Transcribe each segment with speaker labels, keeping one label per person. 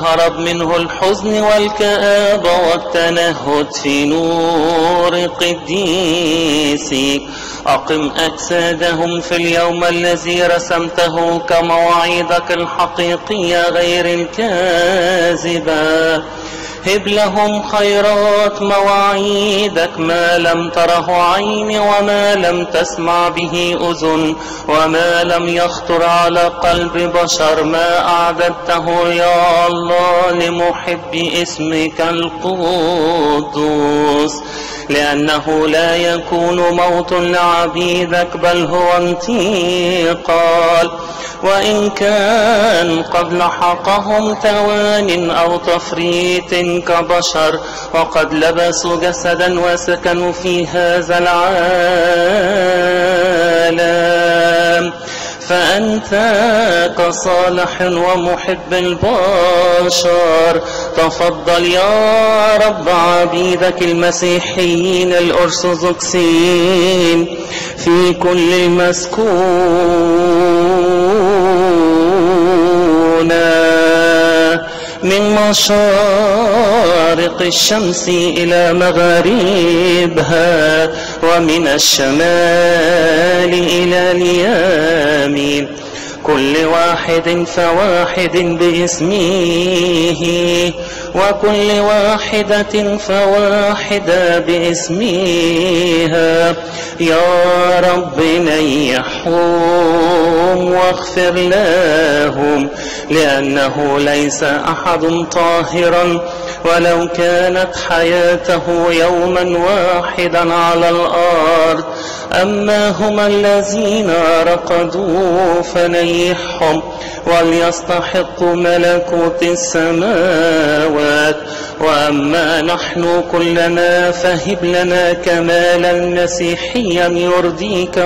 Speaker 1: هرب منه الحزن والكآبة والتنهد في نور قديسك. أقم أجسادهم في اليوم الذي رسمته كمواعيدك الحقيقية غير الكاذبة. هب لهم خيرات مواعيدك ما لم تره عين وما لم تسمع به أذن وما لم يخطر على قلب بشر، ما أعددته يا الله لمحب اسمك القدوس. لأنه لا يكون موت لعبيدك بل هو انتقال، وإن كان قد لحقهم توان أو تفريط كبشر وقد لبسوا جسدا وسكنوا في هذا العالم، فأنت كصالح ومحب البشر تفضل يا رب عبيدك المسيحيين الأرثوذكسيين في كل المسكون من مشارق الشمس إلى مغاربها ومن الشمال إلى اليمين، كل واحد فواحد باسمه وكل واحدة فواحدة باسمها. يا رب نيحهم واغفر لهم، لأنه ليس أحد طاهرا ولو كانت حياته يوما واحدا على الأرض. أما هم الذين رقدوا فنيحهم وليستحقوا ملكوت السماوات، وأما نحن كلنا فهب لنا كمالا مسيحيا يرضيك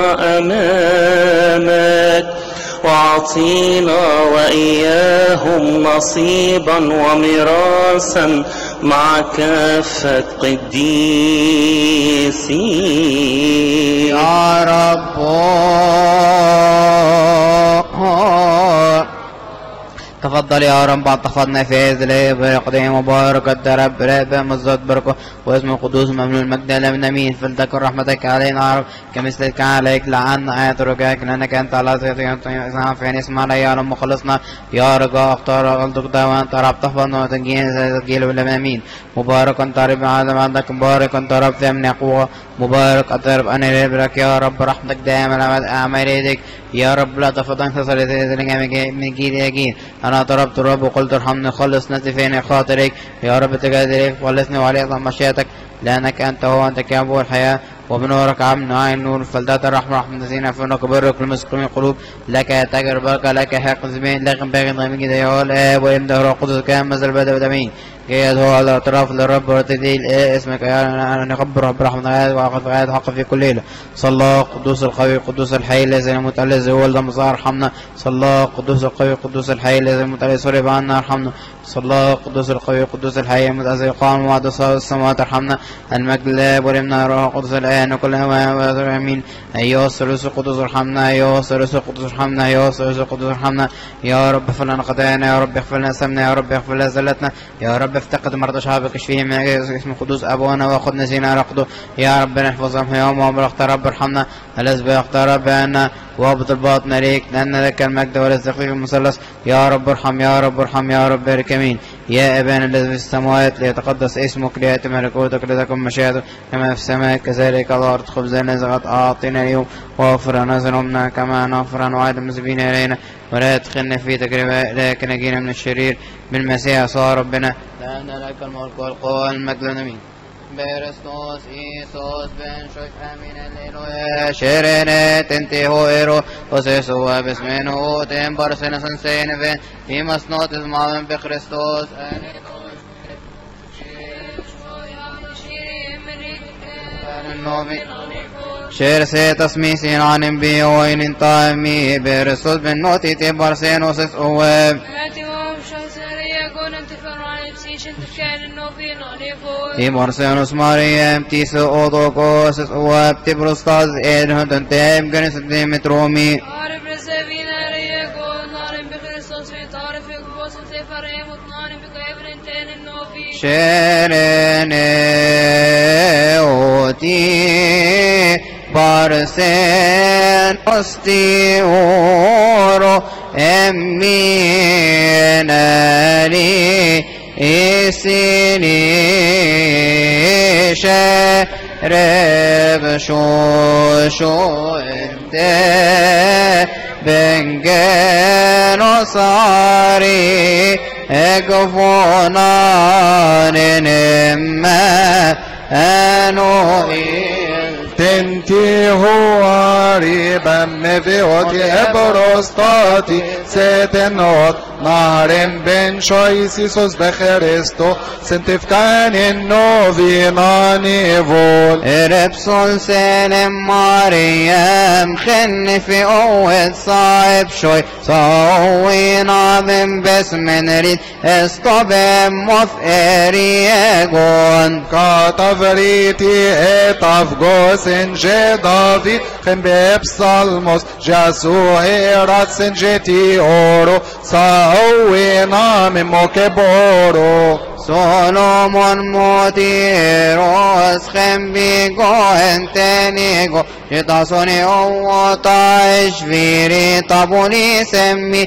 Speaker 1: أمامك، وأعطينا وإياهم نصيبا وميراثا مع كافة قديسين
Speaker 2: يا رب. تفضل يا رب احفظنا في هذه الليلة قديم مبارك الرب رب مزد بركه واسم القدوس مملوء المجد لمن امين، فلتكن رحمتك علينا يا رب كمثلك عليك، لعنا آيات رجائك لأنك أنت على فين اسمعنا يا رب مخلصنا يا رجاء اختار قلتك وأنت رب تحفظنا وتنجينا ولمن امين. مبارك أنت رب عالم عندك، مبارك أنت رب في من قوة، مبارك أنت رب أنا ربك يا رب رحمتك دائما أعمال يدك يا رب، لا تفضل تصل من جيل إلى جيل. أنا طلبت الرب وقلت ارحمني خلص نفسي فين خاطرك يا رب تجازي خلصني وعلي مشيئتك، لأنك أنت هو أنت كأبو الحياة وبنورك عم عين نور فلذات الرحمة رحمة الذين فإنك برك المسكين القلوب لك تجر بركة لك حق زمين لك باغي ضمين جدا يا الآب والابن والروح القدس كان مازال بدأ ودمين جيد هو على الاعتراف للرب وتدليل اسمك يا نخبر رب رحمة وأخذ غاية حق في كل ليلة. صلى قدوس القوي قدوس الحي الذي يموت الذي هو المصار ارحمنا. صلى قدوس القوي قدوس الحي الذي يموت الذي صلب عنا ارحمنا. صلى قدوس القوي قدوس الحي يموت الذي قام وعد السماوات ارحمنا. المجد للآب والابن والروح القدس الآن وكل أوان آمين. أيها الثالوث القدوس ارحمنا، أيها الثالوث القدوس ارحمنا، أيها الثالوث القدوس ارحمنا. يا رب اغفر لنا خطايانا، يا رب اغفر لنا ثمنا، يا رب اغفر لنا زلتنا، يا رب افتقد مرضى شعبك اشفيهم من اسم القدوس أبونا وخذ نسينا رقده. يا رب نحفظهم يوم وامر رب ارحمنا. الذي اختار بأن وابط الباطن ليك لأن لك المجد والاستخفاف المثلث. يا رب ارحم يا رب ارحم يا رب بارك امين. يا أبانا الذي في السماوات ليتقدس اسمك ليأتي ملكوتك لتكن مشيئتك كما في السماء كذلك على الأرض. خبزنا الذي أعطنا اليوم واغفر لنا ذنوبنا كما نغفر عن وعد المذنبين إلينا ولا تدخلنا في تجربة لكن نجينا من الشرير بالمسيح يسوع ربنا لأن لك الملك والقوة والمجد آمين. Berestos Isos ben shoy famine leloya sherene tenteo ero oseso abesmeno tem barsena sansene ven imas notes maven be Christos شير سي تسميسين عن بي وين طامي برسول بن نوتي تي بارسينوس اواب تي بارسينوس ماريام تي سو اودوكوس اواب تي بروستاز ايد هدن تيم جنس ديمت رومي عارف رسبينا ريكو نارم بخريستوس في تعرف يقبوس في فريم وطنان Shereneoti Barsen Ostioro Eminali Isini Shereb Shosho Ente Bengenosari Egvonan Enemme Anoil
Speaker 3: Tenti huari bemme vioti ebrostati setenot Nahren ben shoisisos becheristo sentifkanin novinani vol
Speaker 2: Erepson senem Mariam Khen fi oet saib shoy Sawin avim besmenrit Estobem mof eriegon
Speaker 3: Katavriti etavgos Senje David Khembe psalmos Jasu erat senjeti oro Saowina mimokeboro
Speaker 2: Solomon motiros Khembigo entenigo Jitasoni ovota ishviri Tabuni semmi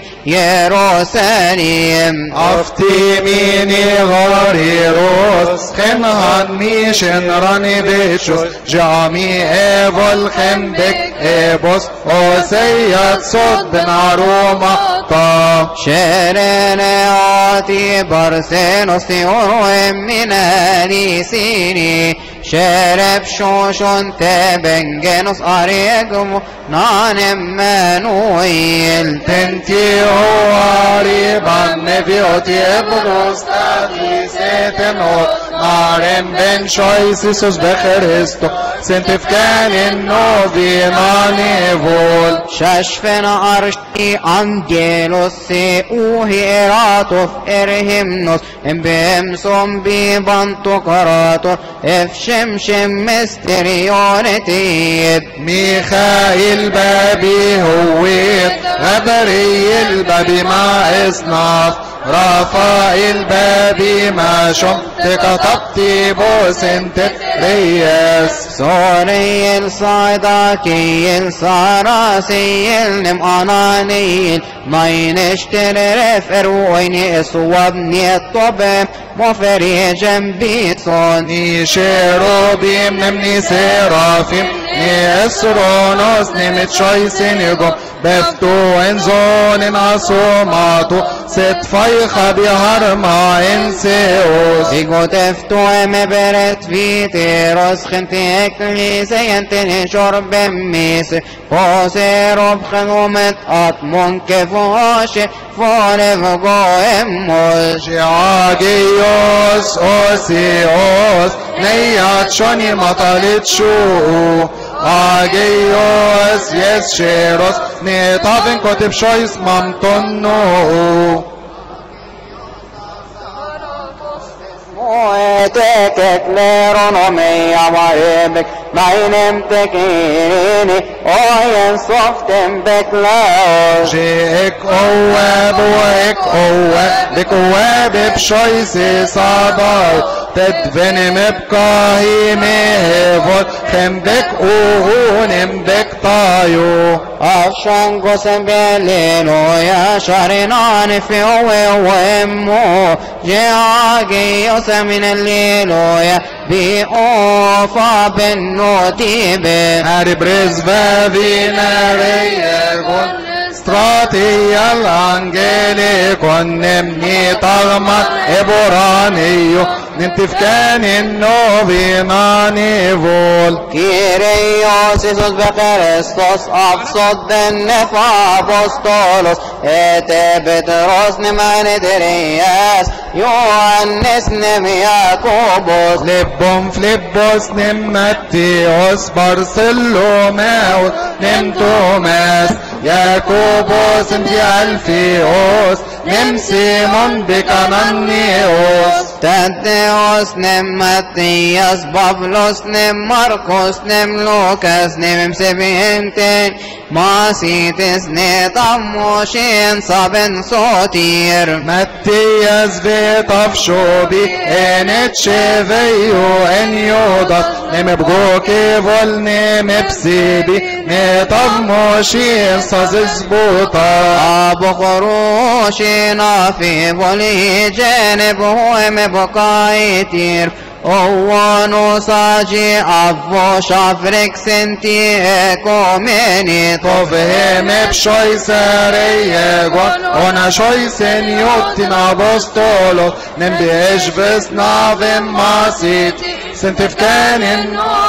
Speaker 2: Yerusalim
Speaker 3: Aftimini gariros Khenhan mishen rani bechus Jami evol khembek ebos Oseyat sod ben aroma ta
Speaker 2: Sherene ati barsenos Tioro eminali sini Shereb shoshon tebengenos ariegum Nan Emmanuel
Speaker 3: Tenti huari banne vioti ebrostati setenot Naren ben shoisisos becheristo Sentifkanin novinani vol
Speaker 2: Shashfen arshi angelos Uhi eratos erhimnos Embem sombi bantokarator Efshem shem misterionetib
Speaker 3: ميخائيل بابي هويت غبري البابي ما اصناف رافائيل بابي ما شمت كتبتي بوسنت ريس
Speaker 2: سوريل صيداكيل ساراسيل نم أنانيل ماين اشترف ارويني اسوابني الطبم مفري جنبي صون
Speaker 3: نيشيرو نمني سيرافيم ني اسرونوس نمت شويسين يقوم بفتو انزون ناسوماتو ست فايخة بهر ما انسيوس
Speaker 2: إيقو تفتو مبرت في تيروس خنتي اكليسي انتني شرب ميس فوسيرو بخنومت اطمون كفوش فورف قواموش
Speaker 3: شعاقيوس اوسيوس نيات شوني مطلت شو Agios yes sheros ne taven kotib shois mamtonno
Speaker 2: Moetek leronomia vaebek Meinem tekini Oyen softem beklaos
Speaker 3: Jek owe boek owe Dik owe bib shois sadao تدفن مبكاهي مهفوت خمبك اوهون بك طايو
Speaker 2: أفشان قسم بليلو يا شارنان في ويمو جاقي يسمن الليلو يا بأوفا بالنوتيب
Speaker 3: هارب رزفا فينا ريقون استراتي الانجيلي كنمني طغمة ابورانيو ننتفكان النوفيناني فول
Speaker 2: كيريوس يسوس بخريستوس أفصد النفا أبوستولوس بتروس نمان درياس يوانس نم ياكوبوس
Speaker 3: لبهم فليبوس نم ماتيوس بارسلو ماوس نم توماس ياكوبوس انتي الفيوس نم سيمون بكانانيوس
Speaker 2: Tadeos nem Matthias, Pavlos nem Marcos nem Lukas nem Sebienten, Masitis ne Tammoshen Saben Sotir.
Speaker 3: Mattias vetavshobi enet sheveyu en yodat nem bgoke vol nem psibi ne tavmoshin sazizbuta.
Speaker 2: Abu Khurushina fi voli janibhu mebqaitir. Ovano saji avvo shafrik senti ekomeni.
Speaker 3: Tovhem epshoy sareyegon ona shoy seniotin apostolo nem beeshves navem masit sentifkanin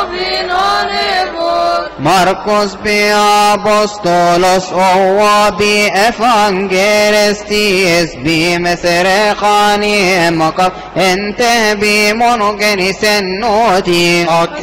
Speaker 2: Marcos bi apostolos owa bi evangelistis bi mesrekhani makaf ente bi monogenis noti.
Speaker 3: ak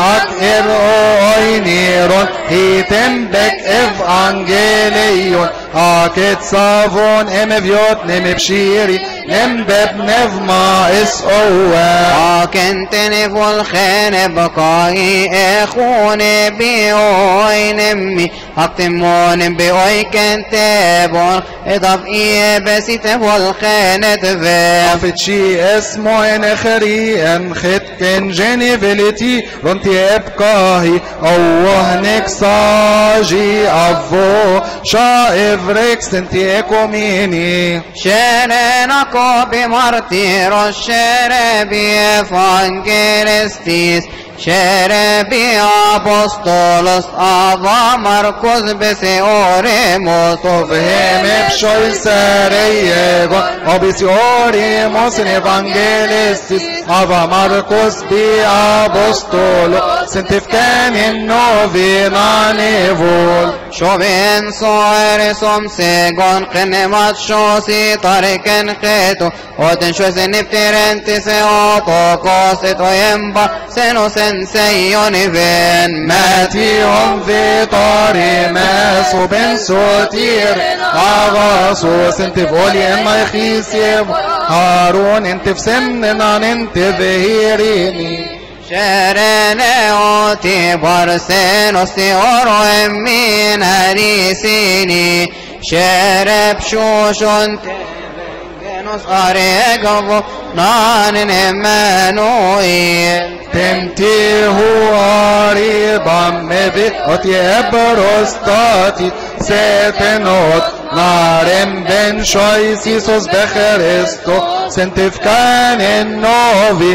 Speaker 3: oiniron hitembek evangelion aket savon emevyot nemepshiri nembeb nevma is owa.
Speaker 2: Akentene volkhene baqai ekhune bi oy nemmi aktimon bi oy kentebon edaf besit volkhene tve.
Speaker 3: Afetshi esmo en khrian khetken geneveliti ronti ebkahi awahnek saji avvo shaevrek senti ekomini.
Speaker 2: Sherenako bi martiros shere bi evangelistis shere bi apostolos ava Marcos bese oremos.
Speaker 3: Tovhem epshoy sareyegon obisi oremos en evangelistis ava Marcos bi apostolo sentifkan en novinanevol.
Speaker 2: Shoven soere som segon qenemat shosi tariken qeto oten shosen niftirenti se otokos etoyemba senosen seyoniven.
Speaker 3: Matihom vitari masu ben sotir avasu sentif olien ma ykhisiv Harun entif semnan entif hirini.
Speaker 2: Sherene oti barsenos ti oro emmin harisini shereb shushun tevengenos aregavo nanin Emmanuel.
Speaker 3: Temtihu aribam mevit oti ebrostati setenot narem ben shoisisos becheristo sentifkan en novi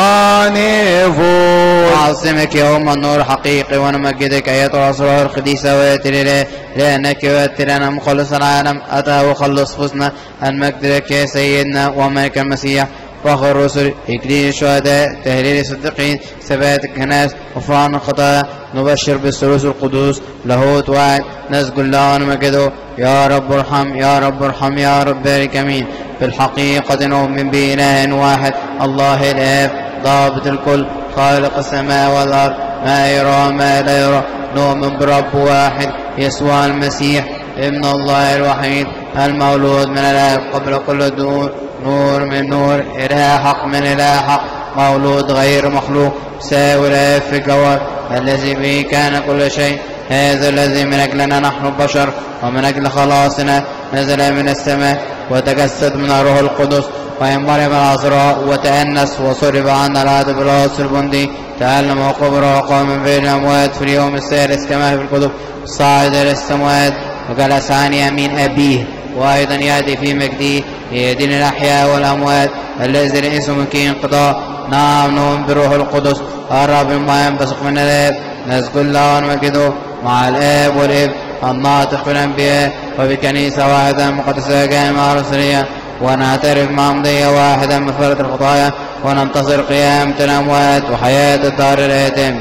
Speaker 3: نانيفو.
Speaker 2: أعظمك يا أم النور حقيقي ونمجدك أيتها الأسرار القديسة وياتي لأنك وياتي لنا مخلص العالم أتى وخلص فزنا المجد لك يا سيدنا وملك المسيح فخر الرسل إكليل الشهداء تهليل الصديقين ثبات الكنائس غفران الخطايا نبشر بالثالوث القدوس لاهوت واحد نسجد له ونمجده. يا رب ارحم يا رب ارحم يا رب بارك امين. في الحقيقة نؤمن بإله واحد الله الآب ضابط الكل خالق السماء والأرض ما يرى ما لا يرى. نؤمن برب واحد يسوع المسيح ابن الله الوحيد المولود من الآب قبل كل الدهور نور من نور إله حق من إله حق مولود غير مخلوق ساوي الآب في الجوهر الذي به كان كل شيء. هذا الذي من أجلنا نحن البشر ومن أجل خلاصنا نزل من السماء وتجسد من الروح القدس وينبرم العذراء وتأنس وصرف عنا العهد بالراس البندي تألم وقبر وقام من بين الأموات في اليوم الثالث كما في الكتب صعد إلى السماوات وجلس عن يمين أبيه وأيضا يأتي في مجده ليدين الأحياء والأموات الذي ليس ممكن انقضاء. نعم نؤمن بروح القدس الرب ما ينبثق من الآب نسجد له ونمجده مع الآب والابن الناطق بالأنبياء وبكنيسة واحدة مقدسة جامعة رسولية ونعترف مع مضية واحدة بمغفرة الخطايا وننتظر قيامة الأموات وحياة الدار الآتم.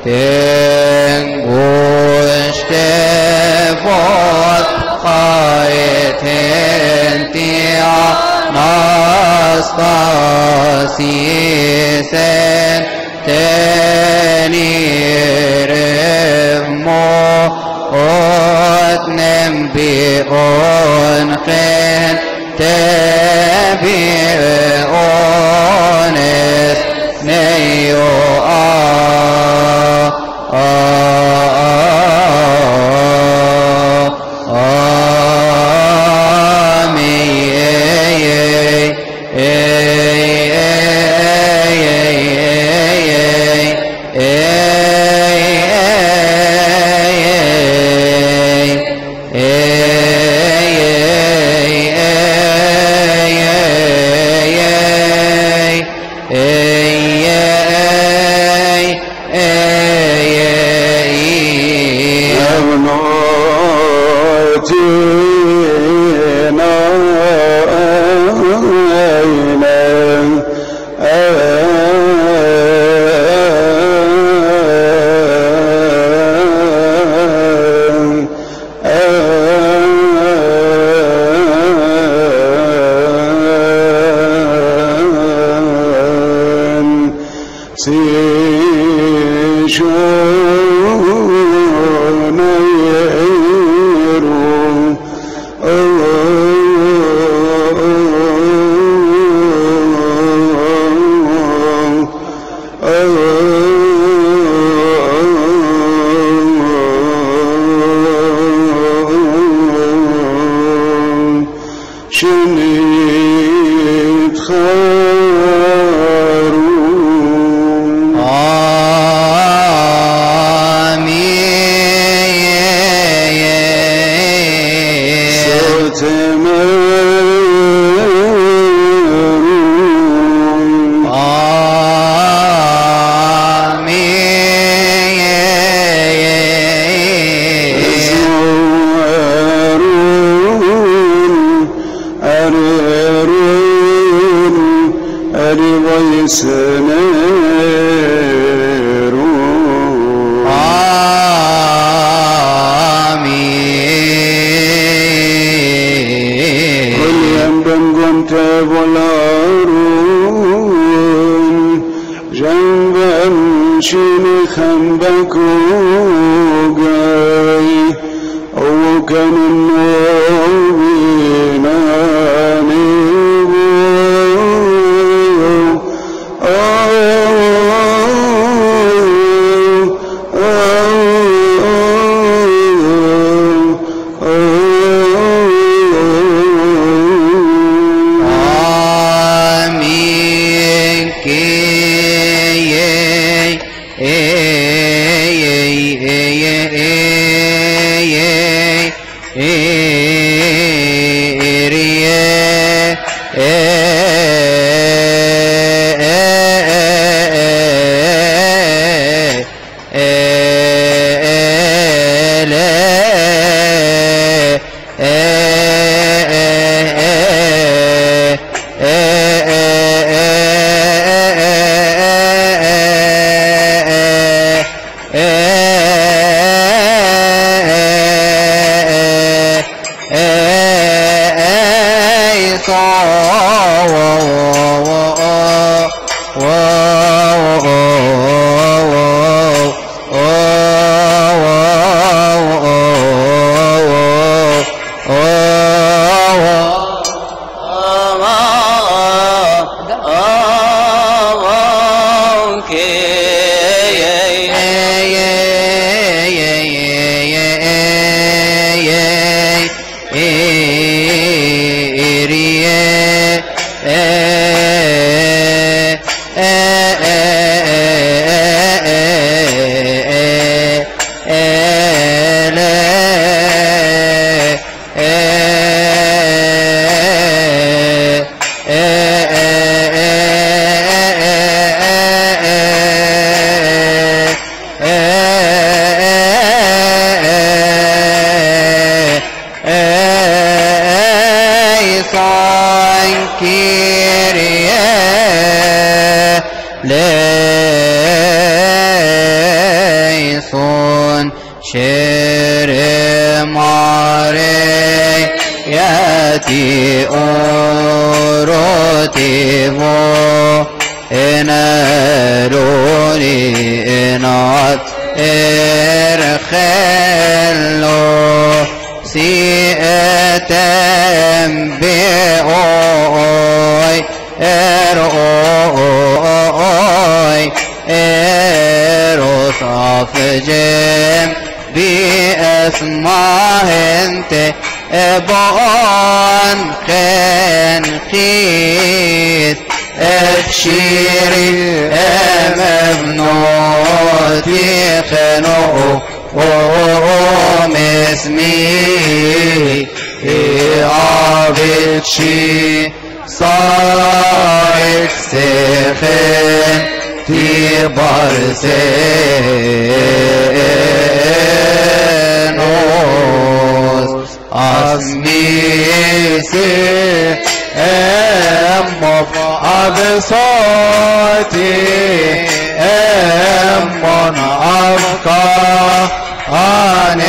Speaker 2: Tengushkevot Chayetentia Nastasisen Teniremo Otnem Bionchen تبيونس نيو ليسون شير ماري ياتي أوروتي مو إنالوني إنات إرخلو سيئتم بأو ما هنت بون خن خيس ابشيري مبنوتي خنو اسمي عابدشي صارت سخن تبرسنوس أسميسي أمم أبصاتي أمم أبقى عن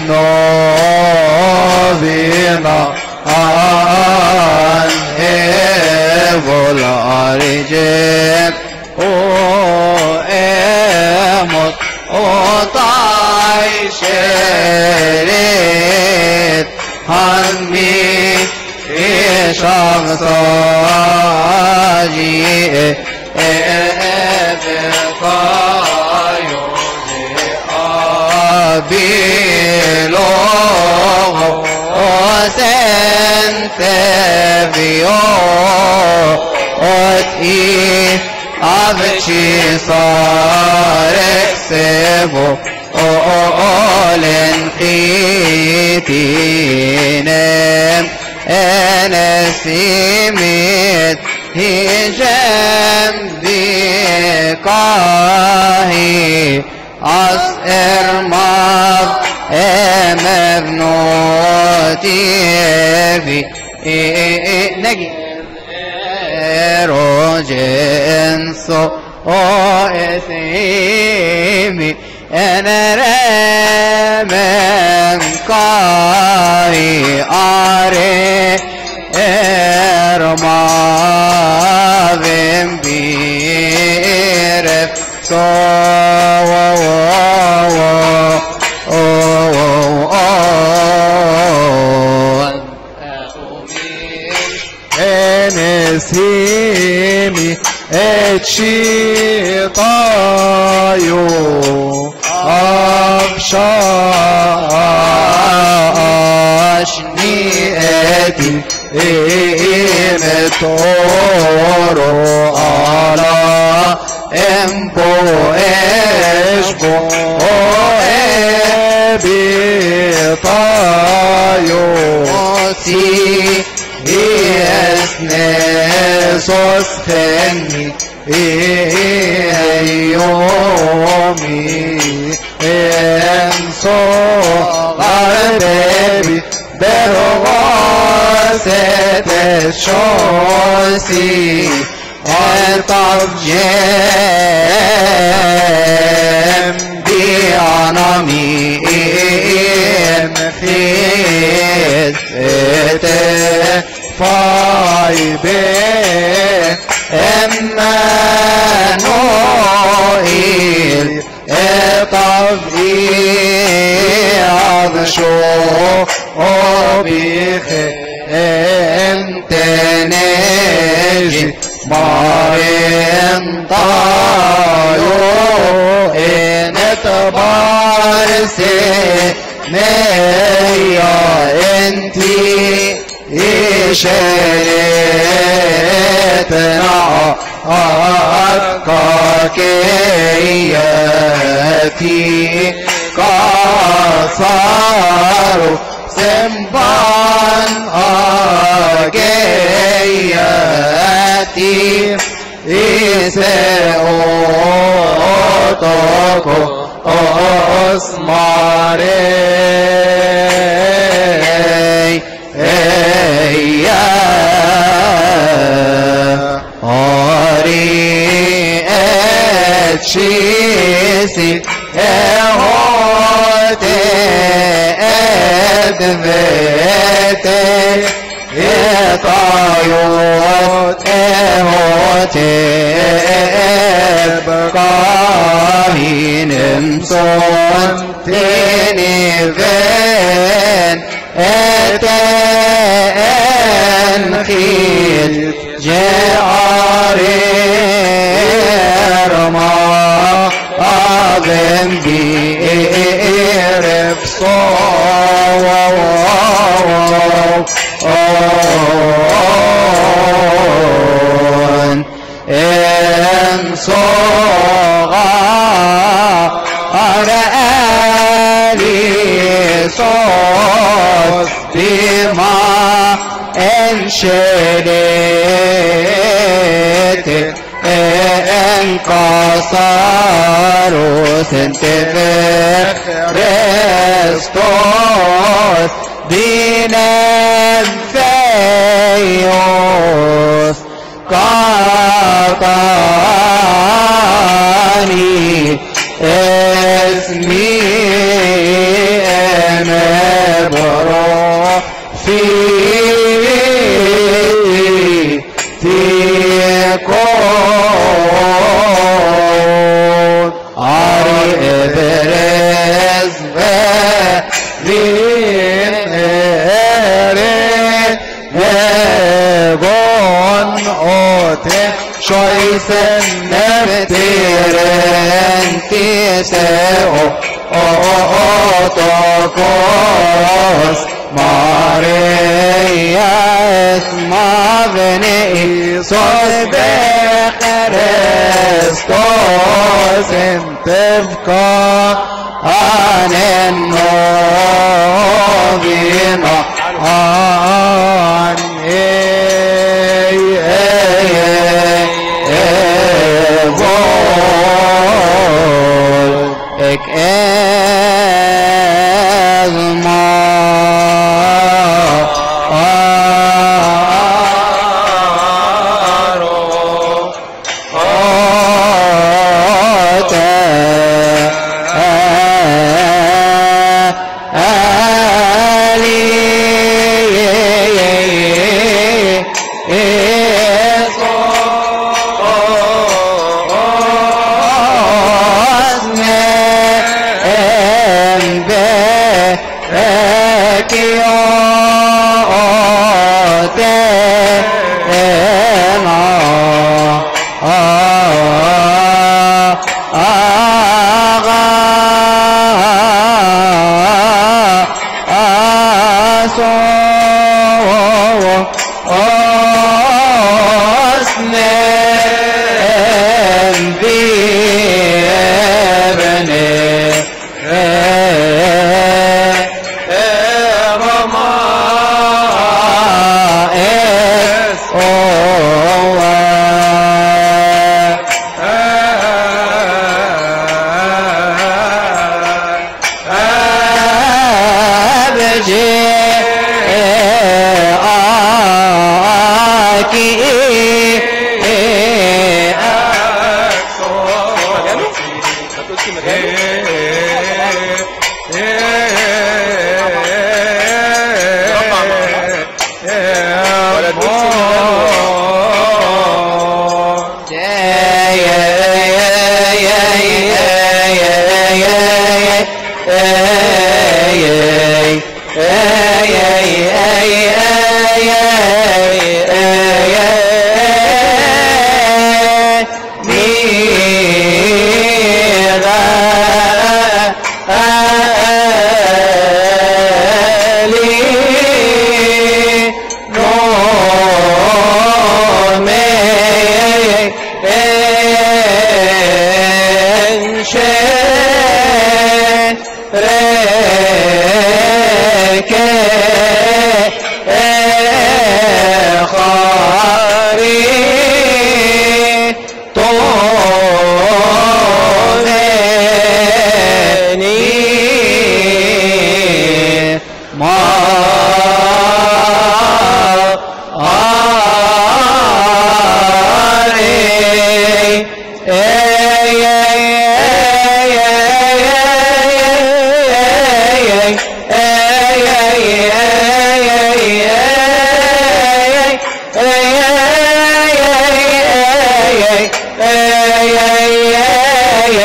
Speaker 2: النوبينا عن إبول أرجب أمت أطاي شريت همي شخصاجي بقايو بلوغ وسنتبيو وتي أبشي صارك سبو أولن خيتينم أنا سيمت هجم بقاهي أسئر مغ مبنوتي في نجي روجنسو اسمي أنا رمم قاي أري إرماذم بيرف
Speaker 3: نسيمي اتشيطايو أبشاشني اتي إيمتورو على امبو اشبو ابيطايو سي اسنسوس خني يومي انسو غربي برغاسة الشوسي الطب جنبي عنامي مخيثة فايبه امانوئيل اطبئي عضشو بيخ انت نجي مارين طايو ان تبارسي ميا انتي إشارتنا أكاكياتي قصار سنبان أكاكياتي إسأوتوكو أسماري شيسي اهوتي ادبتي اطايوت اهوتي ابقاهين امصون تنفين اتنخيل جعاري رما أغم بإرب صور
Speaker 2: إن صغار أليسوس بما انشريت انكسروا سنتفر رستوس دينفيوس قطعني اسمي امبرو في تكون عري ابرز بين هيغون اوتي شويسن نفتيرن تيسو اوتوكوس ماريا اسما بني صدق كريستوس انتفكا عن النوبين عن اك ازما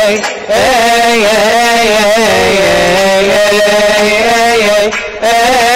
Speaker 4: hey,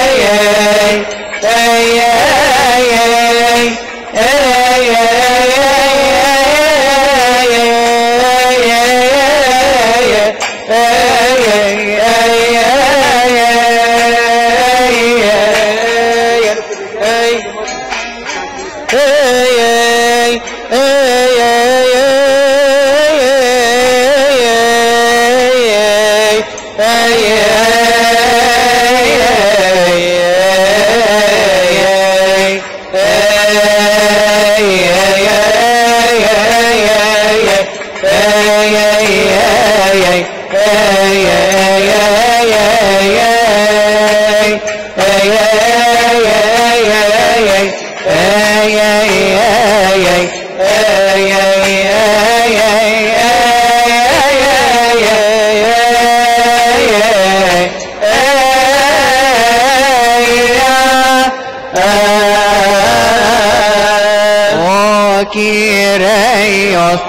Speaker 2: Kyrios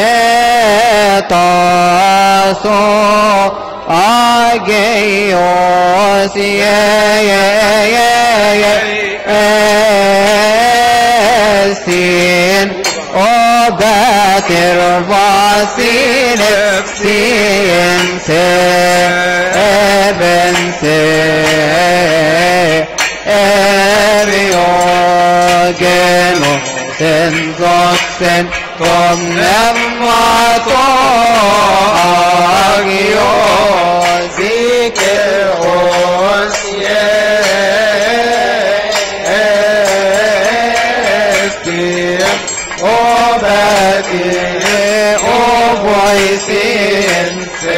Speaker 2: metaso ageos sin obater vasin sin sebense eviogeno Senzoxen tom nemmato agios ikeos estim obati ovoisin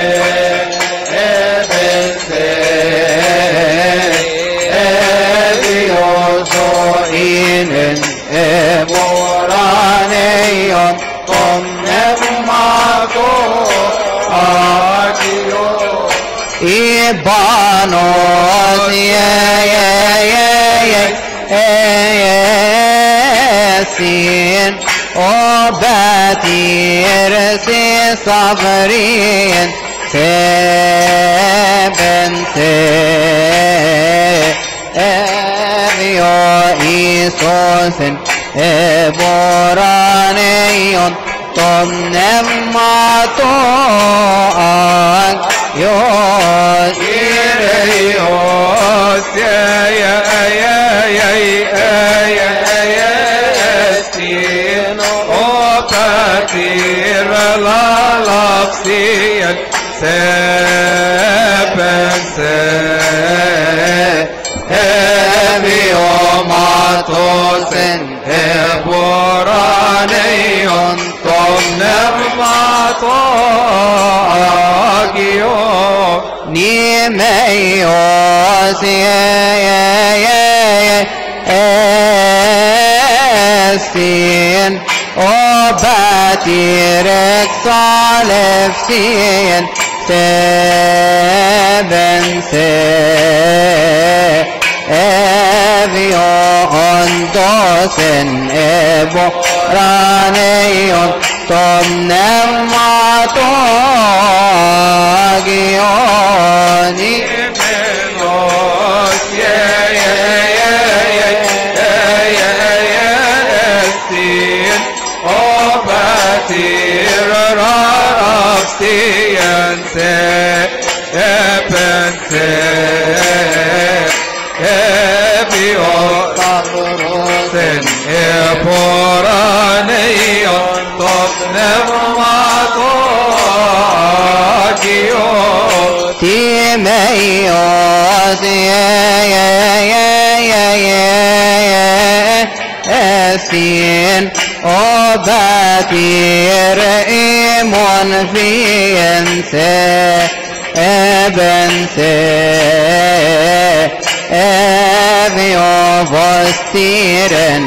Speaker 2: sebense evioso inen Evoraneion tom nemmato agios Ibanos sin obatir si sabrin sebense evio Isosen Evoraneion tom nemmato agios
Speaker 3: Kyrios estin opatir lalapsian sepense eviomatos Evoraneion tom nemmato agios Nimeios estin obatir exalefsin sebense evio ondosen Evoraneion tom nemmato agios Nimenos estin obatir rarapsian sepense eviosen Evoraneion tom nemmato agios
Speaker 2: Timeios estin obatir imon fiense ebense evio vostiren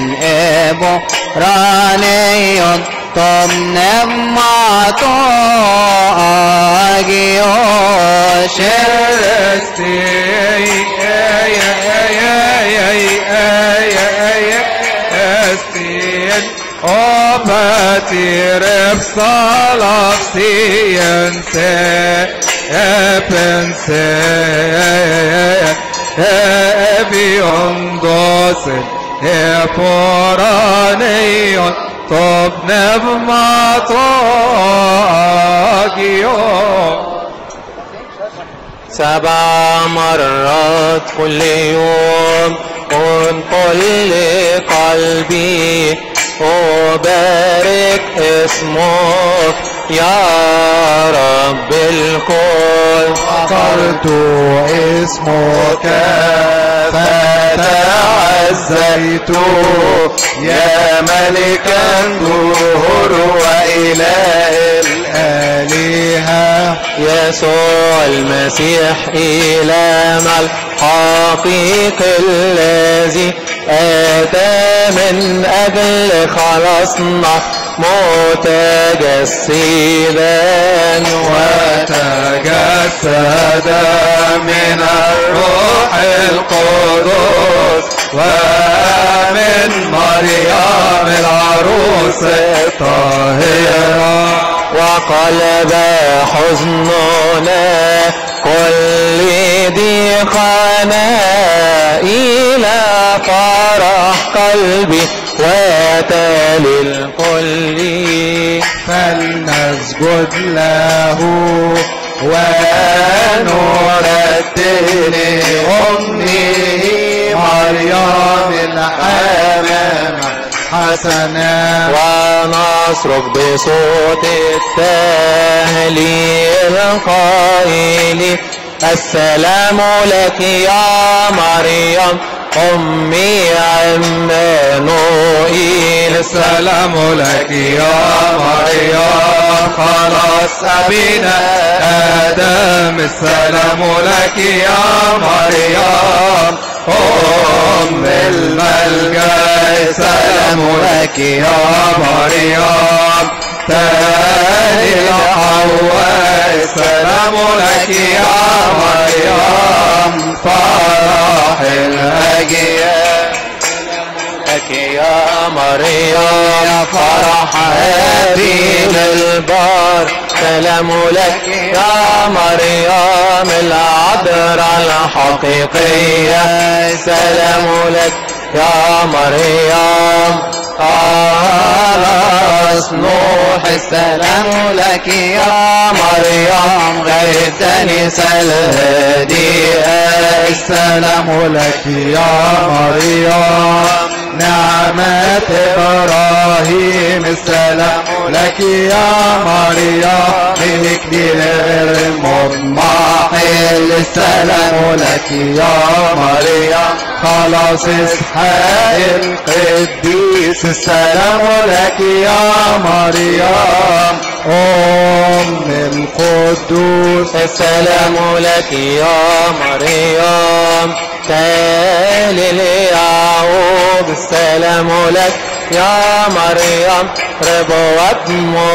Speaker 2: Evoraneion tom nemmato agios
Speaker 3: estin opatir epsalapsien sepense eviondosen Evoraneion tom nemmato agios
Speaker 1: 7 مرات كل يوم قل لقلبي أبارك اسمك يا رب الكل
Speaker 3: ذكرت اسمك فتعزيت يا ملكا دهور وإله الآلهة
Speaker 1: يسوع المسيح إلى الحقيق الذي أتى من أجل خلاصنا متجسدا
Speaker 3: وتجسد من الروح القدس ومن مريم العروس الطاهرة
Speaker 1: وقلب حزننا كل ضيقنا إلى فرح قلبي وتالي الكل
Speaker 3: فلنسجد له ونردد لأمه مريم الحمام حسنا
Speaker 1: ونصرخ بصوت التهليل قائل السلام لك يا مريم أمي عمانوئيل
Speaker 3: السلام لك يا مريم خلاص أبينا آدم السلام لك يا مريم أم الملجأ السلام لك يا مريم تالي حواء السلام لك يا مريم فرح الأجيال
Speaker 1: لك يا مريم فرح هابيل البار سلام لك يا مريم العذراء الحقيقية سلام لك يا مريم خلاص نوح السلام لك يا مريم غيثني الهديئة
Speaker 3: السلام لك يا مريم نعمة إبراهيم السلام لك يا مريم بإكليل المضمحل السلام لك يا مريم خلاص إسحاق القديس السلام لك يا مريم أم القدوس
Speaker 1: السلام لك يا مريم تالي ليعقوب السلام لك يا مريم ربوة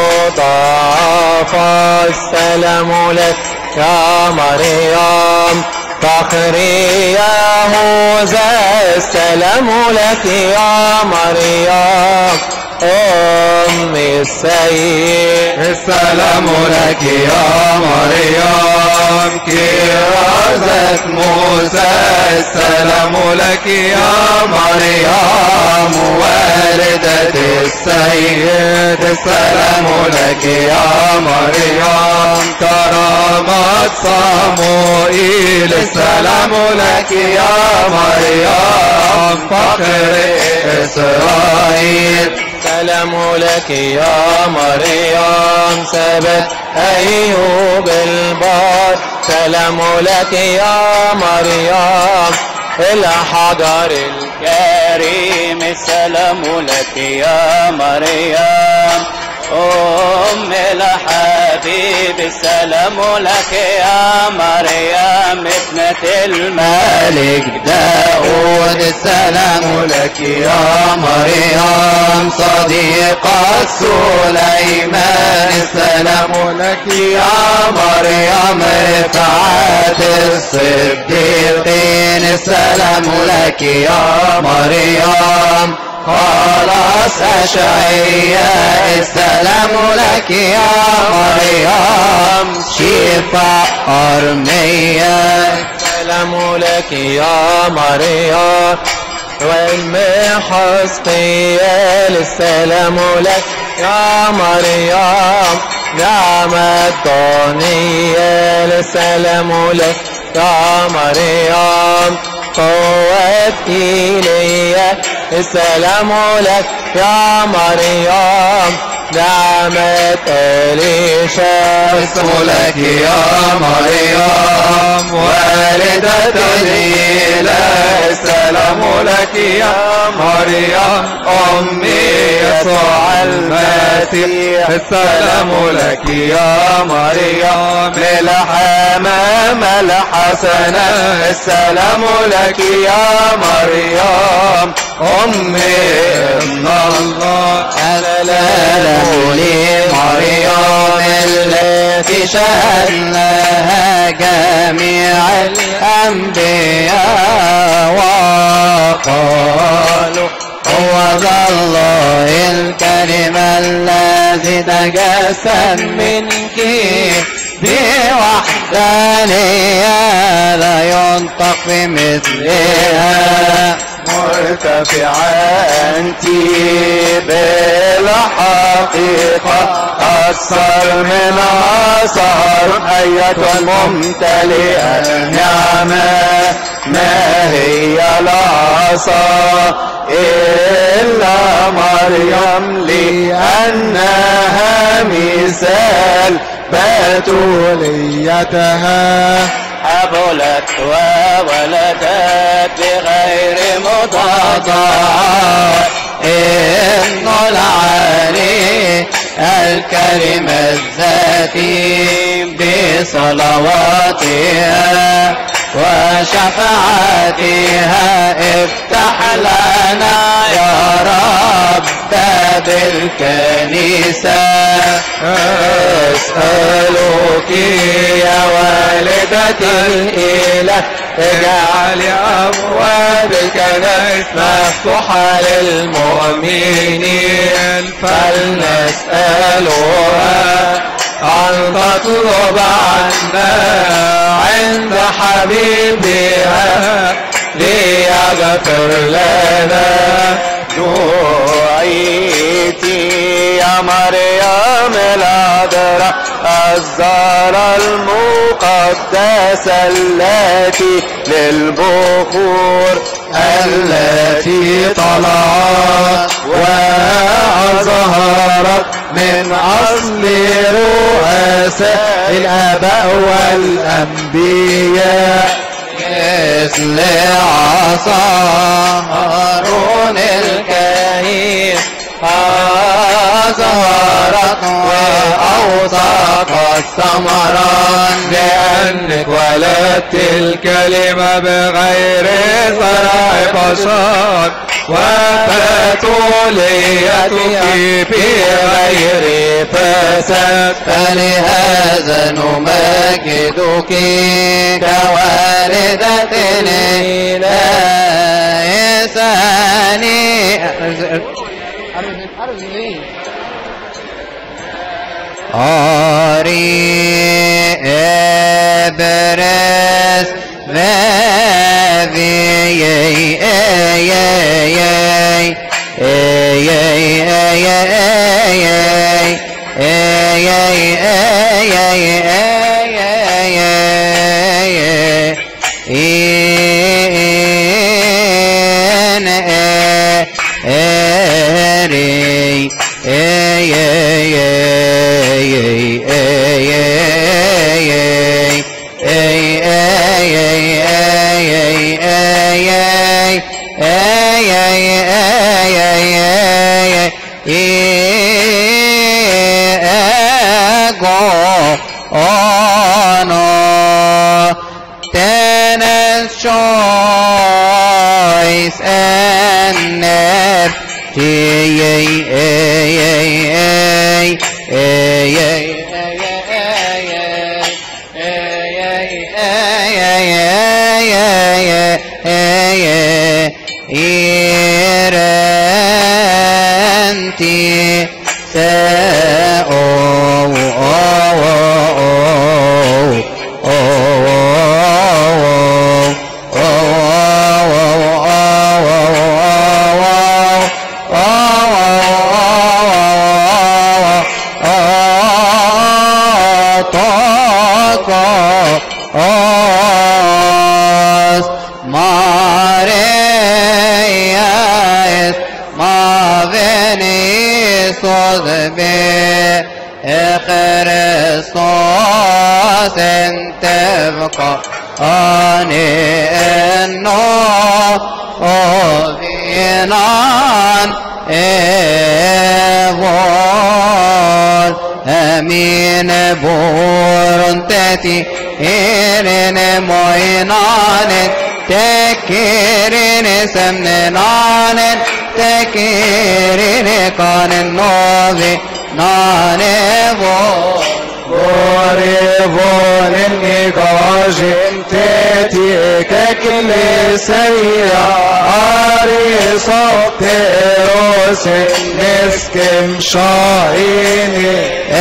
Speaker 1: مضاعفة السلام لك يا مريم فخري يهوذا السلام لك يا مريم أم السيد
Speaker 3: السلام لك يا مريم كرازة موسى السلام لك يا مريم والدة السيد السلام لك يا مريم كرامة صموئيل السلام لك يا مريم فخر إسرائيل
Speaker 1: سلام لك يا مريم ثبت أيوب البار سلام لك يا مريم الحجر الكريم السلام لك يا مريم أم الحبيب السلام لك يا مريم ابنة الملك داود السلام لك يا مريم صديقة سليمان السلام لك يا مريم رفعت الصديقين السلام لك يا مريم خلاص أشعياء السلام لك يا مريم شفاء أرميا السلام لك يا مريم والمحسقيال السلام لك يا مريم نعمة دانيال السلام لك يا مريم قوة إيليا السلام لك يا مريم نعمة إليشا
Speaker 3: اسم لك يا مريم والدة الإله السلام السلام لك يا مريم أمي يسوع المسيح السلام لك يا مريم للحمام الحسنة السلام لك يا مريم أمي ابن الله
Speaker 2: السلام لمريم التي شهد لها جميع الأنبياء وقالوا هو ذا الله الكلمة الذي تجسد منك بوحدانية لا ينطق بمثلها
Speaker 3: مرتفعة أنت بالحقيقة أكثر من عصر أية ممتلئة نعمة ما هي العصا إلا مريم لأنها مثال بتوليتها
Speaker 1: حبلت وولدت بغير مضاضات
Speaker 2: إن العلي الكريم الذاتي بصلواتها وشفاعتها افتح لنا يا رب باب الكنيسة
Speaker 3: أسألك يا والدة الإله اجعل أبواب الكنائس مفتوحة للمؤمنين فلنسألها أن تطلب عنا عند حبيبها ليغفر لنا
Speaker 1: دعيتي يا مريم العذراء الزهرة المقدسة التي للبخور
Speaker 3: التي طلعت وأظهرت من أصل رؤساء الآباء والأنبياء
Speaker 2: مثل عصا هارون الكهين أظهرت وأوثق الثمرات
Speaker 3: لأنك ولدت الكلمة بغير زرع بشر وفتوليتك بغير فساد
Speaker 2: فلهذا نمجدك كوالدة الإله ثاني أري إبرس choice and ovinan evol amin borun teti irine moinanen tekirine semnenanen tekirine kanen novi nanevol
Speaker 3: وريفون النقاش انتتي ككليسية عريصة تروس نسكم شايني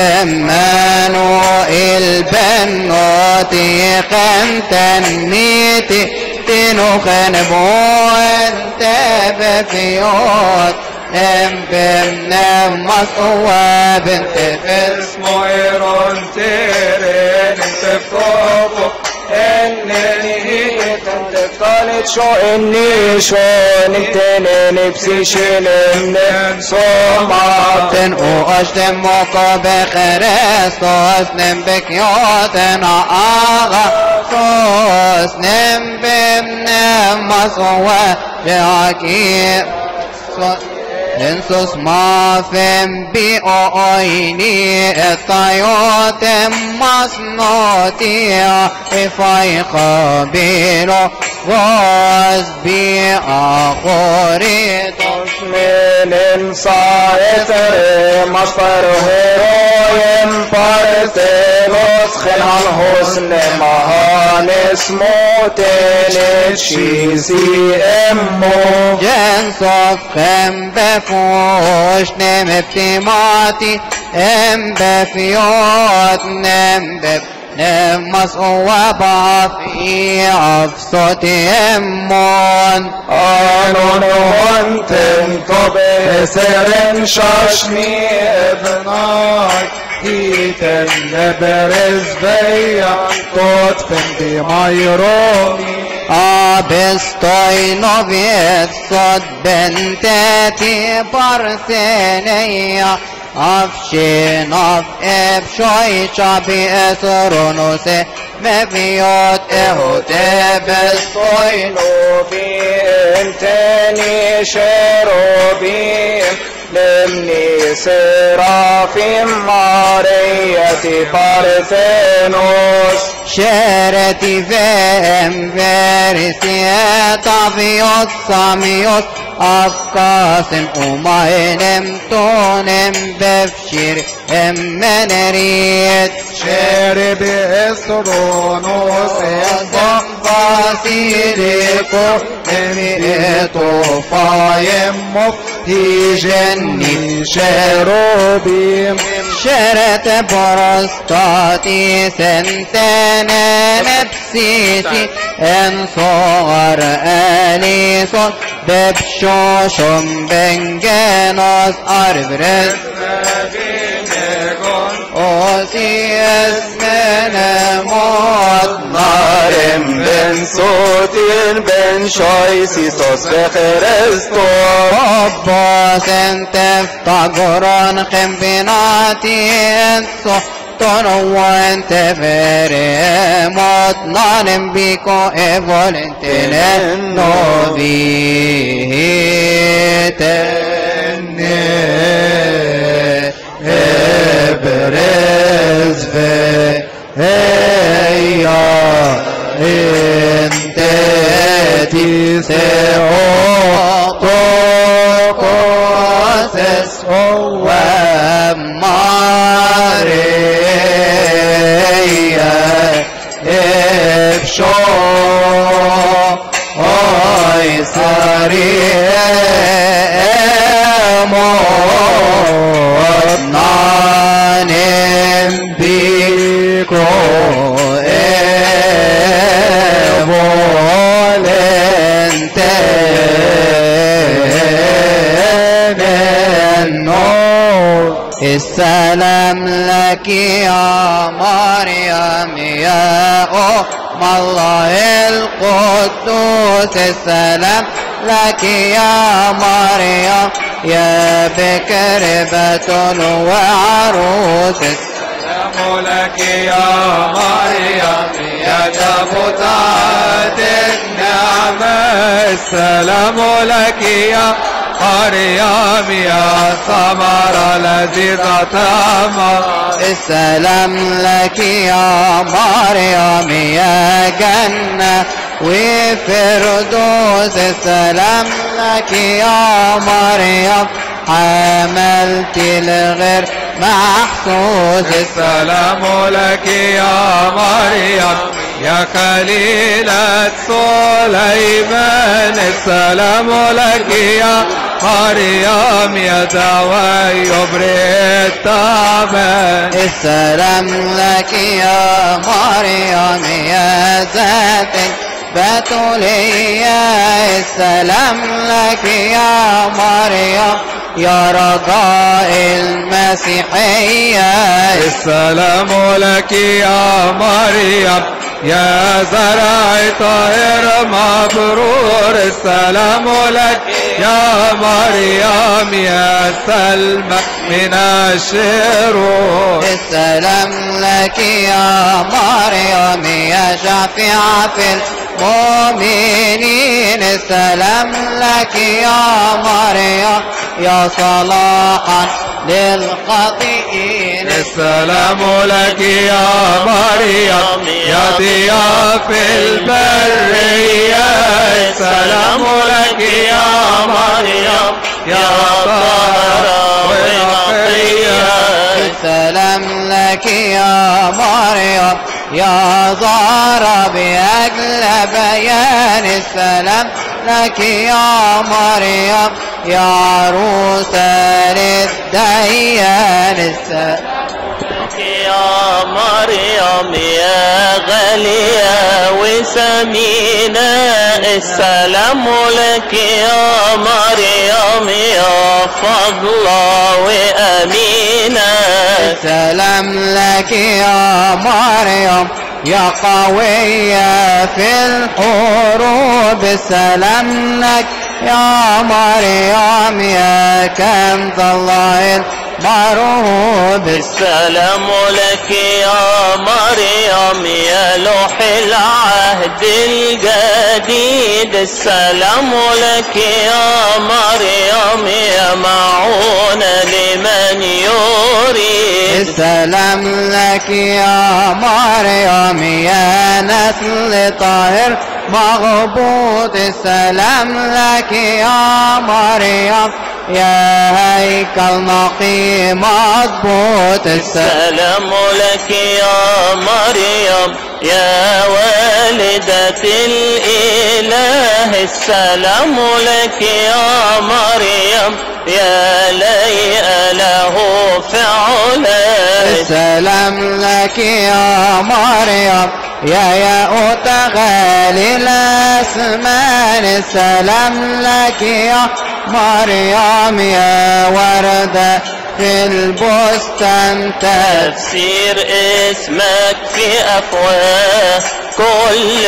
Speaker 2: امانوئيل بنوتي خمتنيتي تنوخن بوين تبفيوت بمنا مصوى بنت
Speaker 3: اسمه ايرون تيرين تفوقه انني تفضلت شو اني شو نتني نفسي شلمن صوماتن
Speaker 2: واشتمك بخريستوس نمبك يوتنا آغا سوس نمبمنا مصوى بأكيد انسوس ما فهم بأويني الطيوت مصنوتي إفاي قبيلو غاز بأخوري
Speaker 3: من انصايت مصفر هيروين بارتينوس خلال حسن مهان اسمو تلت شيسي امو
Speaker 2: جنسوف خم بفوش نم ابتماتي ام بفيوت نم بف نمس وبافي عفصت امون
Speaker 3: آنون وانتن طبه سرن شاشني ابناك هيتن نبرز بيان قد فندي مايرومي
Speaker 2: أبستوي نوفيت صد بنتاتي برسينية أفشين أف إبشوي شابي أسرونوسي مفيوت إهوت بستوي
Speaker 3: نوفي انتني شروبي لمني سرافيم ماريتي بارثينوس
Speaker 2: شارتي فهم فارسيا طافيوت ساميوت أفكاسن أمينم تونم بفشير امنريت
Speaker 3: شاري بإسرونوس
Speaker 2: باسيليكو اميتو فايمو
Speaker 3: هيجني شروبيم
Speaker 2: شرت برستاتي سنتين نفسيتي انصغر آليسون ببشوشم بنجانوس أربرس أوسي اسمنا موت
Speaker 3: نارم بن صوتين بن شايسيسوس بخرستو
Speaker 2: ربا سنتف تقرن خمبناتي انسو وانت فريموت نانم بيكو ايفولنتين نوفيتن ابرز في هيا انتتي سيوتوكوسس وماريا افشو اي ساريموت نانم بيكو السلام لك يا مريم يا أم الله القدوس السلام لك يا مريم يا بكر بتول وعروس السلام
Speaker 3: لك يا مريم يا تابوتات النعمة السلام لك يا مريم يا ثمرة لذيذة تمام
Speaker 2: السلام لك يا مريم يا جنة وفردوس السلام لك يا مريم حملت الغير محسوس
Speaker 3: السلام لك يا مريم يا خليلة سليمان السلام لك يا مريم يا دواء يبرئ التعبان
Speaker 2: السلام لك يا مريم يا ذات بتولية السلام لك يا مريم يا رجاء المسيحية
Speaker 3: السلام لك يا مريم يا زرع طاهر مبرور السلام لك يا مريم يا سلمى من الشرور
Speaker 2: السلام لك يا مريم يا شفيعة في المؤمنين السلام لك يا مريم يا صلاحا للخاطئين
Speaker 3: السلام لك يا مريم يا ضياء في البرية السلام لك يا مريم يا طهرة ونقية
Speaker 2: السلام لك يا مريم يا زهرة بأجل بيان السلام لك يا مريم يا عروسة للديان السلام
Speaker 1: يا مريم يا غالية وسمينة السلام لك يا مريم يا فضلة وأمينة
Speaker 2: السلام لك يا مريم يا قوية في الحروب السلام لك يا مريم يا كنز الله المرهوب
Speaker 1: السلام لك يا مريم يا لوح العهد الجديد السلام لك يا مريم يا معونة لمن يريد
Speaker 2: السلام لك يا مريم يا نسل طاهر مغبوط السلام لك يا مريم يا هيكل نقي مضبوط
Speaker 1: السلام لك يا مريم يا والدة الإله السلام لك يا مريم يا ليئة له فعلا
Speaker 2: السلام لك يا مريم يا ياقوت غالي الأسمان السلام لك يا مريم يا وردة في البستان
Speaker 1: تفسير اسمك في أفواه كل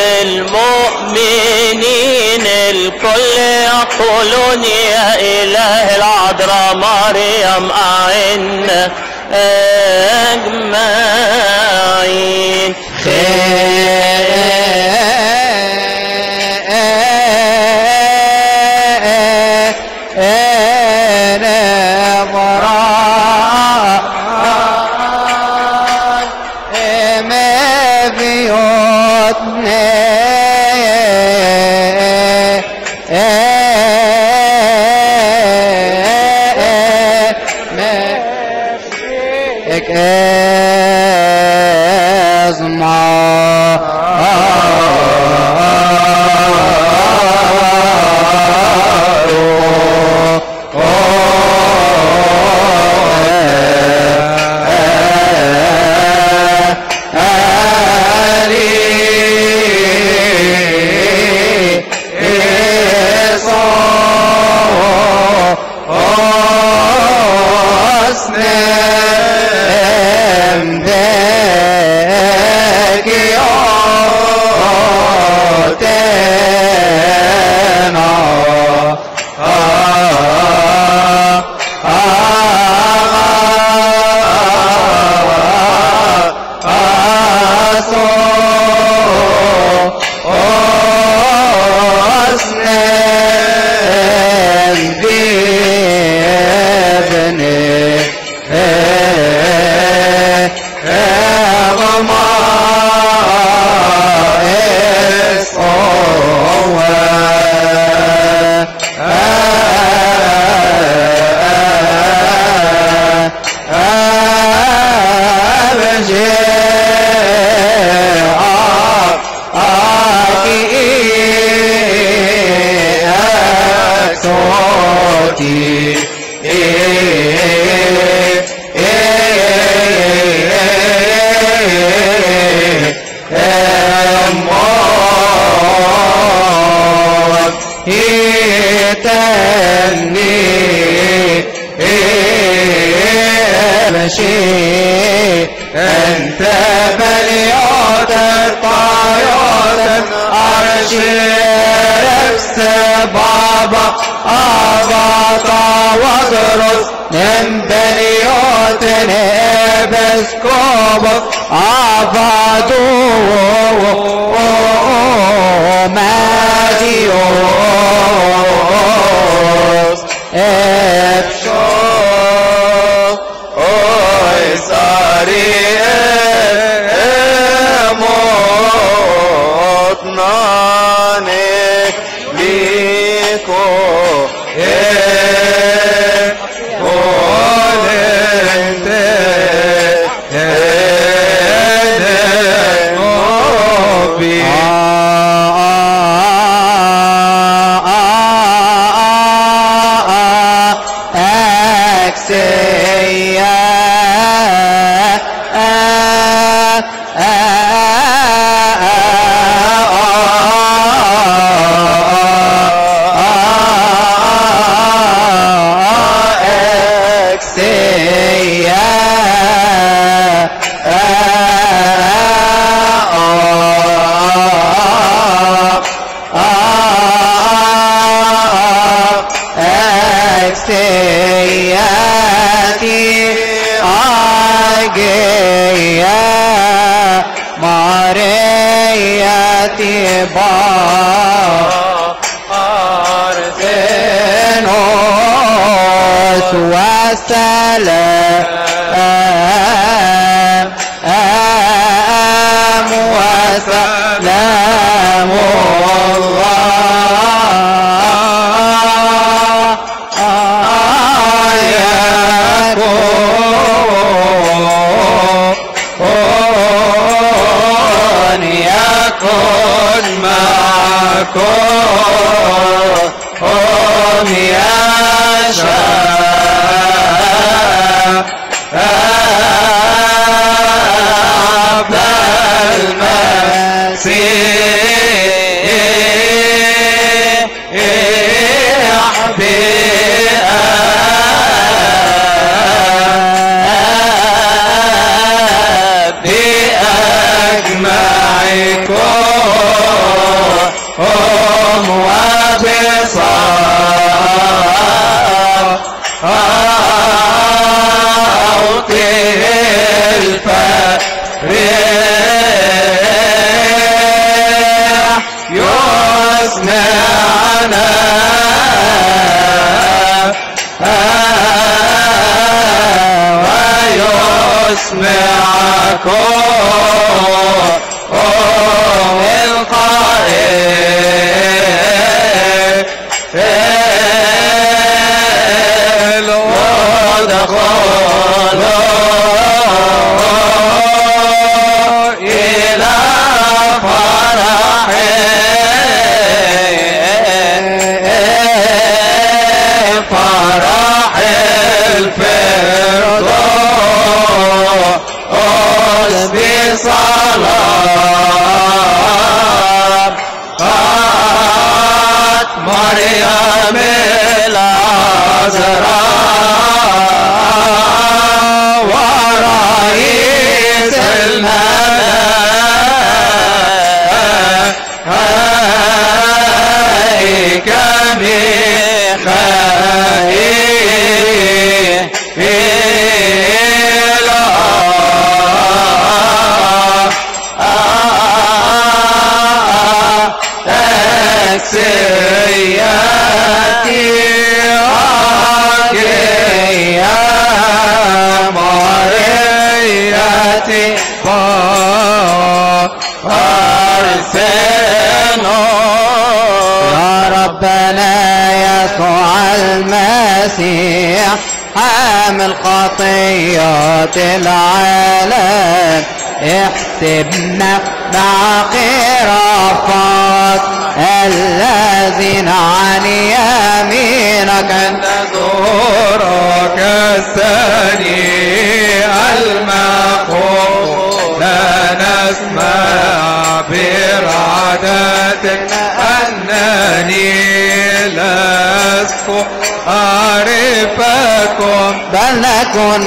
Speaker 1: المؤمنين الكل يقولون يا إله العذراء مريم أعنا أجمعين
Speaker 2: موتي أنت بليوت الطيوت عرشي نفس بابا أبطى وضرس من بليوت نبسكوب أبدو ماديوس افشو صاري موطنانك ليكو قول انت نوبي وسلام يكن معكم يا شباب المسيح بأجمعكم وبصوت الفرح يسمعنا ويسمعكم صلاة مريم العذراء ورئيس الملائكة سياتي يا مريتي فارسنا يا ربنا يسوع المسيح حامل خطيات العالم احسبنا مع خرافات الذين عن يمينك
Speaker 3: نزورك الثاني المخوف لا نسمع برعدتك أنني لست أعرفكم
Speaker 2: بل نكن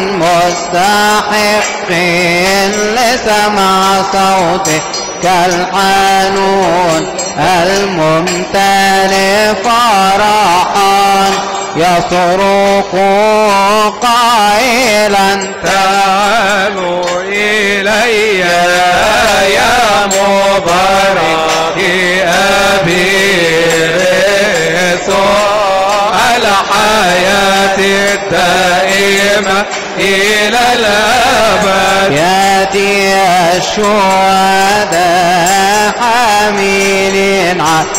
Speaker 2: مستحقين لسمع صوتك كالحنون الممتلئ فرحا يصرخ قائلا
Speaker 3: تعالوا إلي يا مبارك أبي يسوع الحياة الدائمة إلى الأبد
Speaker 2: يأتي الشهداء حاملين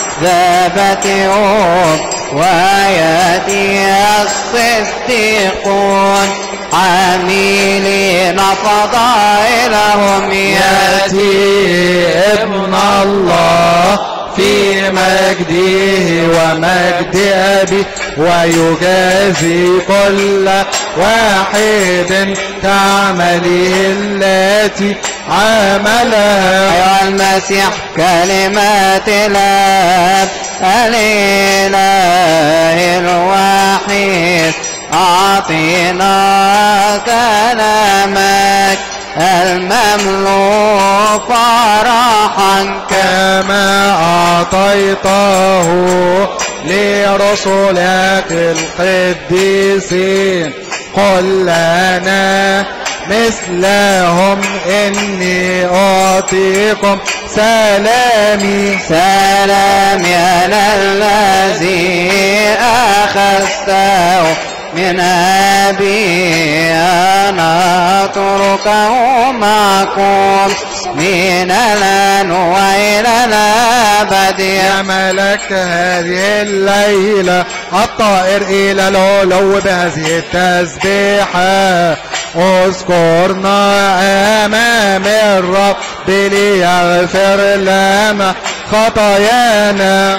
Speaker 2: عذابتهم ويأتي الصديقون حاملين فضائلهم
Speaker 3: يأتي ابن الله في مجده ومجد أبي ويجازي كل واحد كعمله التي عملها.
Speaker 2: أيها المسيح كلمات الآب الإله الوحيد أعطينا كلامك المملوء فرحا
Speaker 3: كما أعطيته لرسلك القديسين قل لنا مثلهم إني أعطيكم سلامي
Speaker 2: سلامي أنا الذي أخذته من أبي أنا أتركه معكم من الآن وإلى الأبد.
Speaker 3: يا ملك هذه الليلة الطائر إلى العلو بهذه التسبيحة اذكرنا أمام الرب ليغفر لنا خطايانا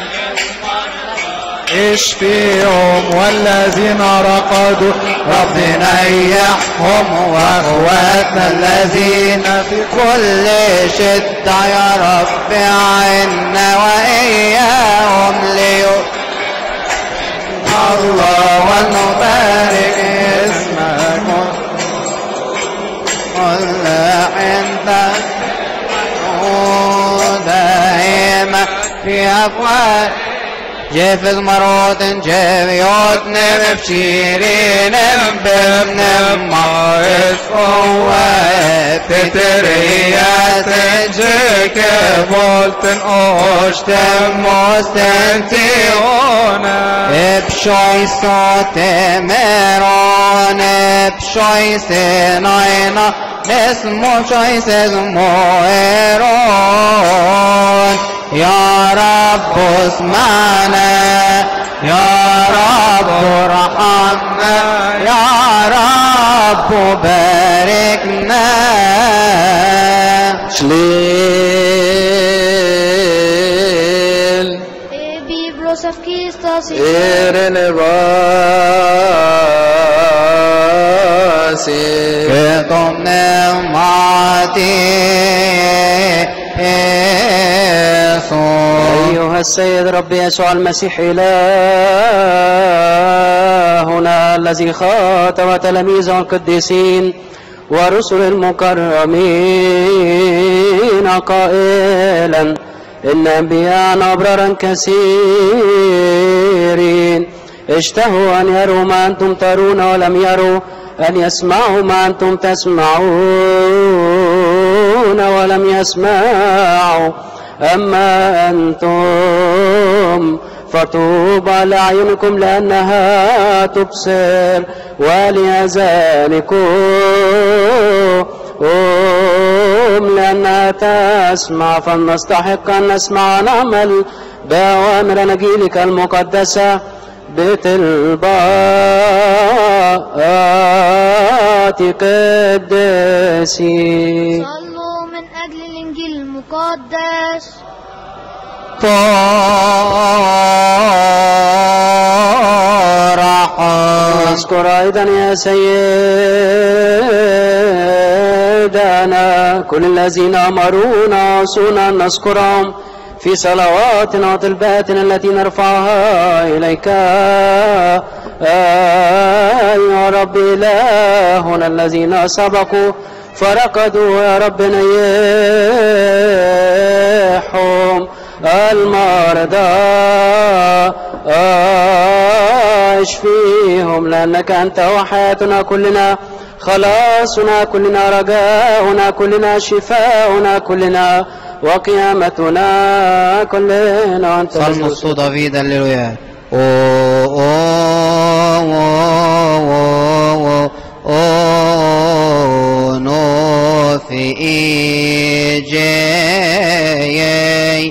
Speaker 3: اشفيهم والذين رقدوا ربنا يحهم واخواتنا الذين في
Speaker 2: كل شدة يا رب عنا وإياهم الله ونبارك اسمك كل عندك دائما في أفواه جيف مرات جيف يوتنم بشيرين بمنم مارس قوات تتريات جيك بولتن اوشتم مستنتيونا بشوي صوت ميرون بشوي سناينا اسمو شوي سزمو ايرون يا رب اسمعنا يا رب ارحمنا يا رب باركنا شليل
Speaker 4: Biblos of Christos
Speaker 2: إيرن راسي كتم نعمتي
Speaker 5: أيها السيد رب يسوع المسيح إلهنا الذي خاطب تلاميذه القديسين ورسل المكرمين قائلا إن أنبياء أبرارا كثيرين اشتهوا أن يروا ما أنتم ترون ولم يروا أن يسمعوا ما أنتم تسمعون ولم يسمعوا أما أنتم فطوبى لأعينكم لأنها تبصر ولأذانكم لأنها تسمع فلنستحق أن نسمع ونعمل بأوامر نجيلك المقدسة بطلبات قدسي.
Speaker 4: صلوا من أجل الإنجيل المقدس.
Speaker 2: طرحا.
Speaker 5: اذكر أيضا يا سيدنا كل الذين أمرونا وصونا أن نذكرهم في صلواتنا وطلباتنا التي نرفعها إليك يا رب إلهنا. الذين سبقوا فرقدوا يا رب نيحهم. المرضى اشفيهم لأنك أنت وحياتنا كلنا، خلاصنا كلنا، رجاؤنا كلنا، شفاؤنا كلنا، وقيامتنا كلنا. أنت
Speaker 2: صلموا دافيد هللويا. نو في إيجاي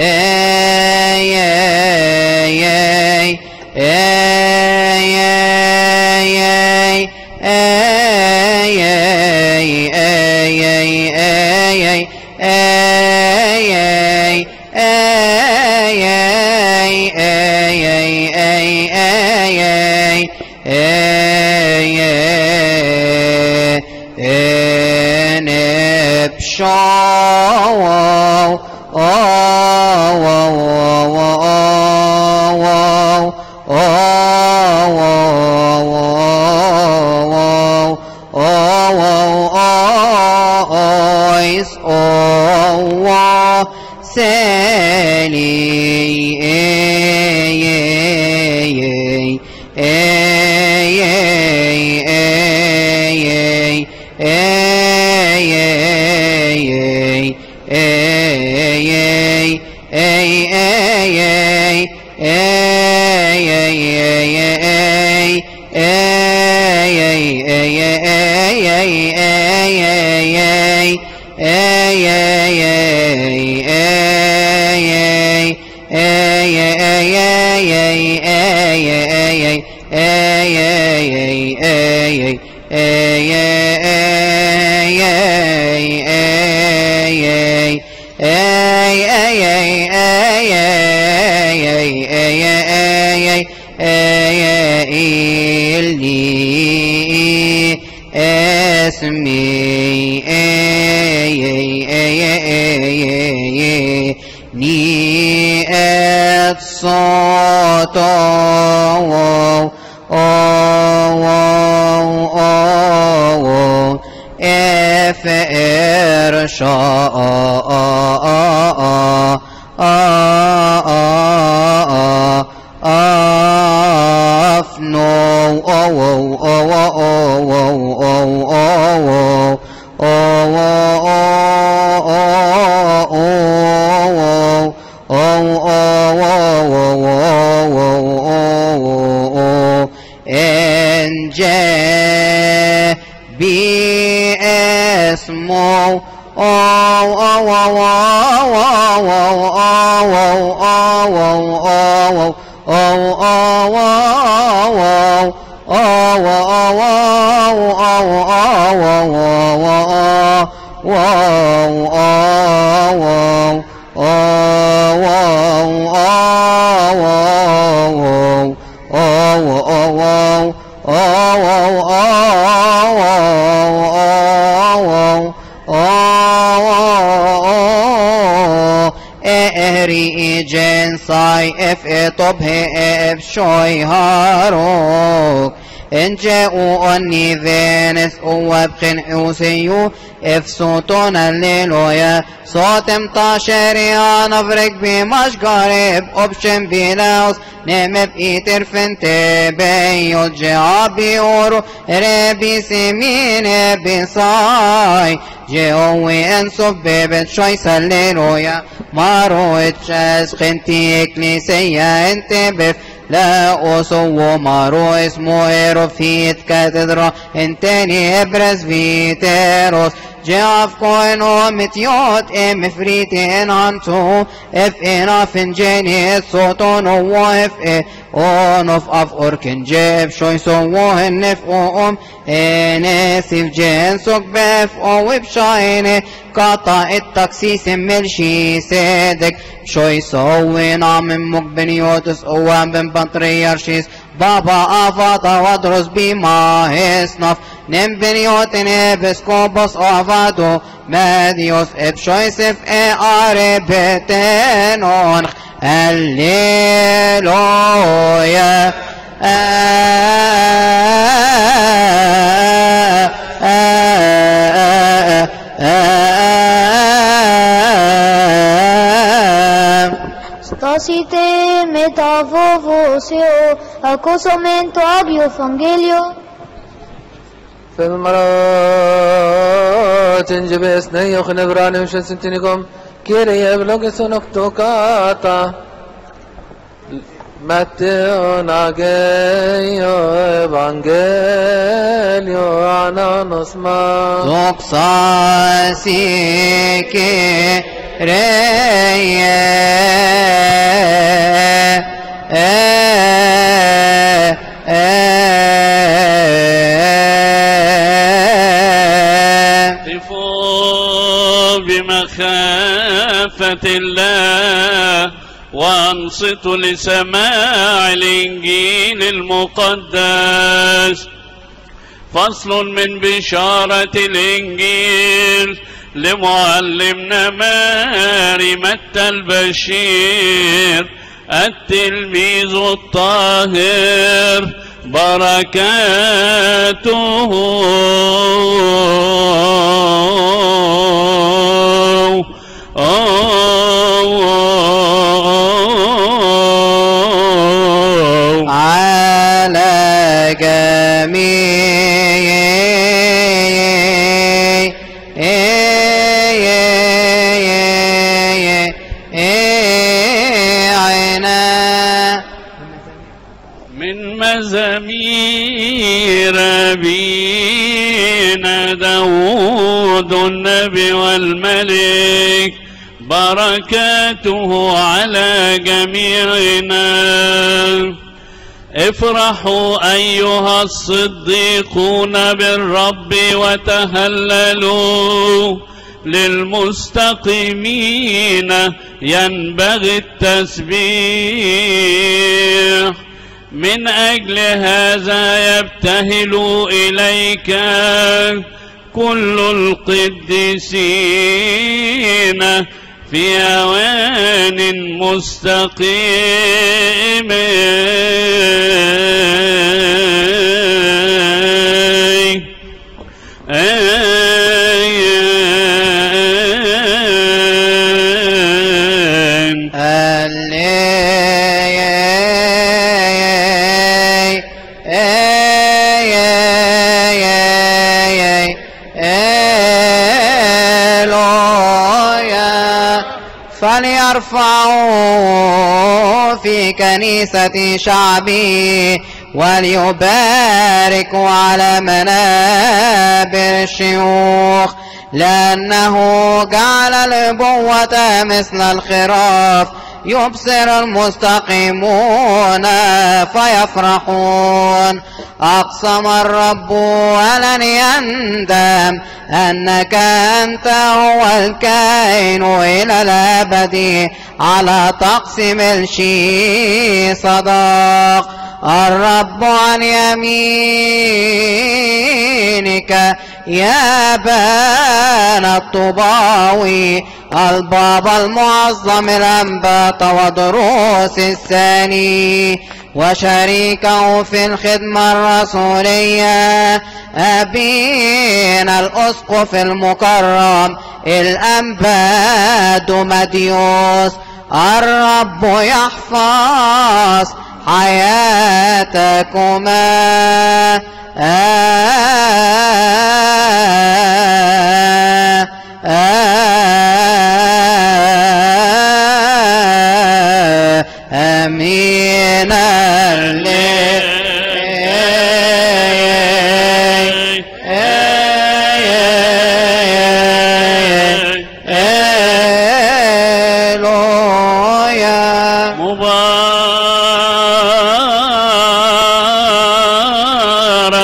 Speaker 2: شوي هاروك إن جاءوا أني ذينس وابخن أوسيو إفسوتون الليلويا صوت مطاشريا نفرق بمش قريب أبشن بلاوس نمب إيتر فنتي بيو جعبي أورو ربي سمين بصاي جهوي أنصب ببت شوي سليلويا مارو اتشاز خنتي إكليسيا انت بف لا أصو مارو اسمه إيروفيت كاتدرا انتني إبرز فيتيروس Jeff koin o mitiot mefritin antu if enough in genius soton o wife on of orkin Jeff shoy so wohen if if jen sok bef o wib shine قطع التقسيس ملشي سيدك شوي سوين من مقبنيوتس اوان بن بطريرشيس بابا افاطا ودرس بما هسنف نم بنيوتن بسكوبس افادو ماديوس ابشويس اف اربتنون هللويا
Speaker 4: Stasite metavovoseo accosomento abio evangelio.
Speaker 5: في المرات جبس نيو خنبراني وشسنتنكم كيري يبلغ سنفتوكاتا Matteo Nageio Evangelio Ananosma
Speaker 2: Doxasi ke reye
Speaker 1: قفوا بمخافة الله وانصتوا لسماع الإنجيل المقدس. فصل من بشارة الإنجيل لمعلمنا ماري متى البشير التلميذ الطاهر بركاته
Speaker 2: على جميعنا
Speaker 1: من مزامير أبينا داود النبي والملك بركاته على جميعنا. افرحوا أيها الصديقون بالرب وتهللوا للمستقيمين ينبغي التسبيح. من أجل هذا يبتهل إليك كل القديسين في أوان مستقيم.
Speaker 2: فليرفعوا في كنيسة شعبي وليباركوا على منابر الشيوخ لأنه جعل الأبوة مثل الخراف يبصر المستقيمون فيفرحون. أقسم الرب ولن يندم أنك أنت هو الكائن إلى الأبد على تقسيم الشيء صدق. الرب عن يمينك يا بان الطباوي البابا المعظم الأنبات ودروس الثاني وشريكه في الخدمة الرسولية أبينا الأسقف المكرم الأنباد مديوس. الرب يحفظ حياتكما آمين.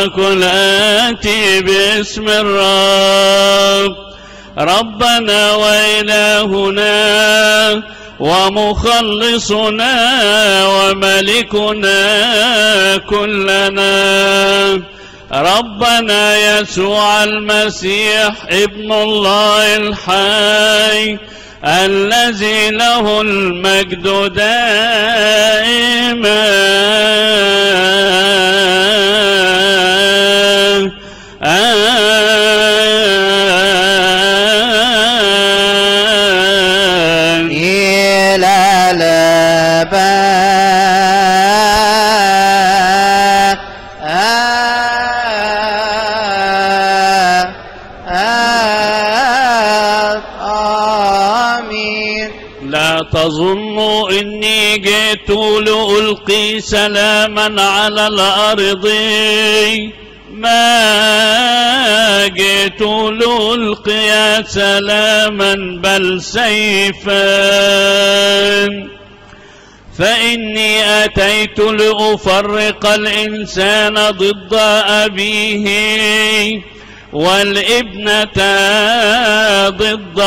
Speaker 6: وقل آتي باسم الرب. ربنا وإلهنا ومخلصنا وملكنا كلنا، ربنا يسوع المسيح ابن الله الحي، الذي له المجد دائما
Speaker 2: إلى الأبد. آمين.
Speaker 6: لا تظنوا إني جئت لألقي سلاما على الأرض، ما جئت لألقي سلاما بل سيفا، فإني أتيت لأفرق الإنسان ضد أبيه، والابنة ضد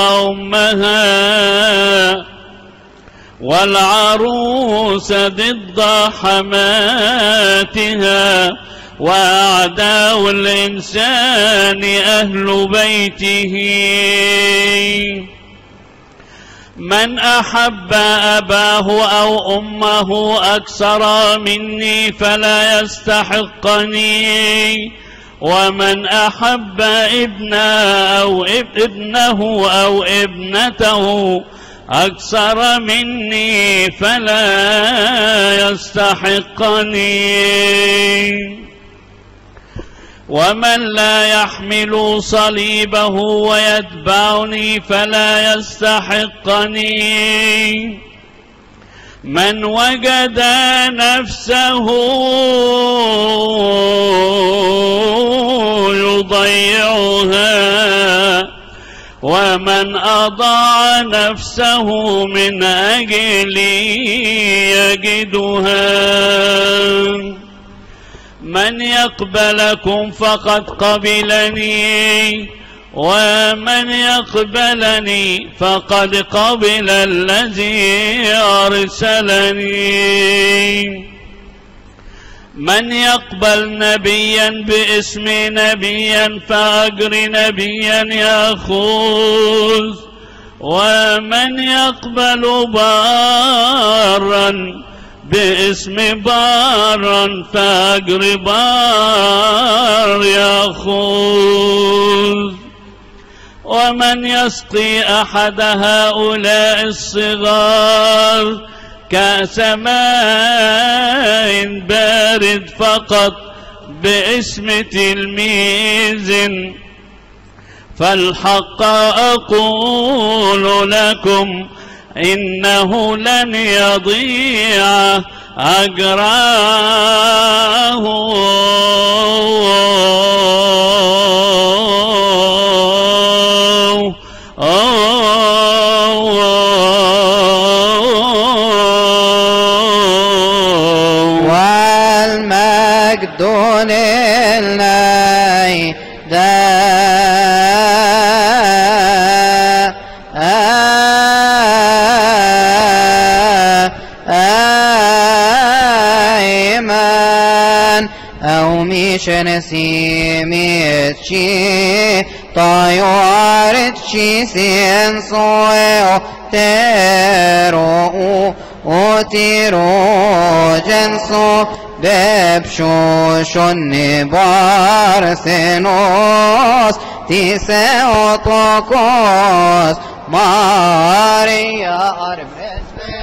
Speaker 6: أمها، والعروس ضد حماتها، وأعداء الإنسان أهل بيته. من أحب أباه أو أمه أكثر مني فلا يستحقني، ومن أحب ابنه أو ابنته أكثر مني فلا يستحقني. ومن لا يحمل صليبه ويتبعني فلا يستحقني. من وجد نفسه يضيعها، ومن أضاع نفسه من أجلي يجدها. من يقبلكم فقد قبلني، ومن يقبلني فقد قبل الذي أرسلني. من يقبل نبيا باسم نبيا فأجر نبيا يأخذ، ومن يقبل بارا باسم بارا فأجر بار يأخذ. ومن يسقي أحد هؤلاء الصغار كأس ماء بارد فقط باسم تلميذ، فالحق أقول لكم إنه لن يضيع أجره.
Speaker 2: والمجد لله دائما. أو ميشنسي ميتشي طيارتشي سينسوي تيرو وتيرو جنسو ببشوشن بارسنوس تيسيوتوكوس ماريا أرمس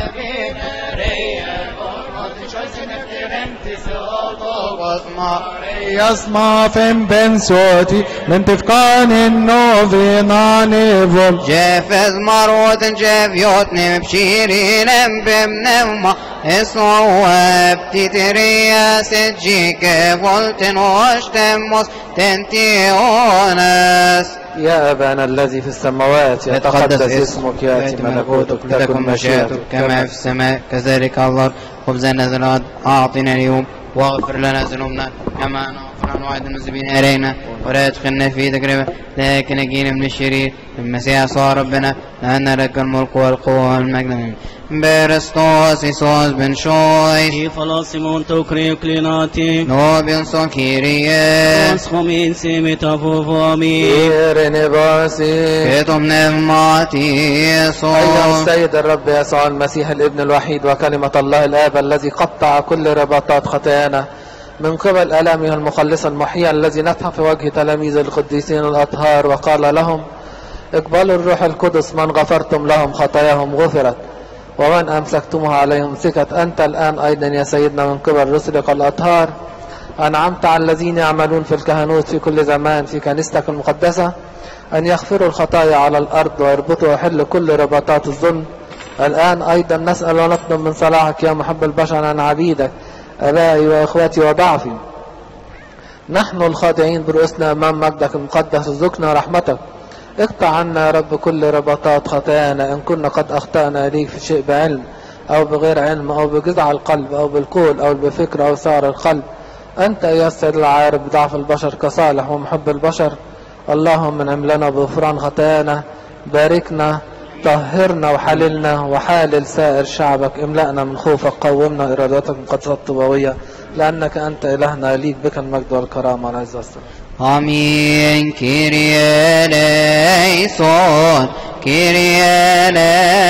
Speaker 3: يسمع فين بن صوتي من تفقان النوفينا نيفول
Speaker 2: جافز مروت جافيوتني بشيرين بمنما اسواب تتريا سجيك فولتن واشتموس تنتيونس.
Speaker 7: يا أبانا الذي في السماوات يتقدس اسمك، يأتي ملكوتك، تكن مشيئتك
Speaker 2: كما في السماء كذلك على الأرض. خبزنا ذا الغد أعطنا اليوم واغفر لنا ذنوبنا كما نحن وعد المذنبين إلينا ولا تدخلنا في تجربة لكن نجينا من الشرير المسيح صار ربنا لأن لك الملك والقوة والمجد برستوس يسوس بن شويس
Speaker 6: I falassimon to kriuklinati.
Speaker 2: نوبين صكيرية
Speaker 6: Aschomin simitavovami.
Speaker 7: إيرني باسي
Speaker 2: كتم نماتي
Speaker 7: أيها
Speaker 2: يسوع
Speaker 7: السيد الرب يسوع المسيح الابن الوحيد وكلمة الله الآب الذي قطع كل رباطات خطايانا من قبل آلامه المخلص المحيي الذي نفح في وجه تلاميذ القديسين الأطهار وقال لهم اقبلوا الروح القدس من غفرتم لهم خطاياهم غفرت ومن أمسكتمها عليهم سكت أنت الآن أيضا يا سيدنا من قبل رسلك الأطهار أنعمت على الذين يعملون في الكهنوت في كل زمان في كنيستك المقدسة أن يغفروا الخطايا على الأرض ويربطوا ويحلوا كل رباطات الظلم. الآن أيضا نسأل ونطلب من صلاحك يا محب البشر عن عبيدك أبائي وإخواتي وضعفي نحن الخاضعين برؤوسنا أمام مجدك المقدس ارزقنا رحمتك اقطع عنا يا رب كل رباطات خطايانا إن كنا قد أخطأنا ليك في شيء بعلم أو بغير علم أو بجزع القلب أو بالقول أو بفكر أو سعر القلب. أنت يا السيد العارف بضعف البشر كصالح ومحب البشر اللهم انعم لنا بغفران خطايانا باركنا طهرنا وحللنا وحالل سائر شعبك املأنا من خوفك قومنا إرادتك المقدسة الطوبوية لأنك أنت إلهنا ليك بك المجد والكرامة والعزة والسلام.
Speaker 2: آمين كيريا ليسون كيريا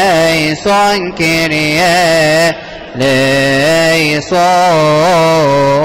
Speaker 2: ليسون كيريا ليسون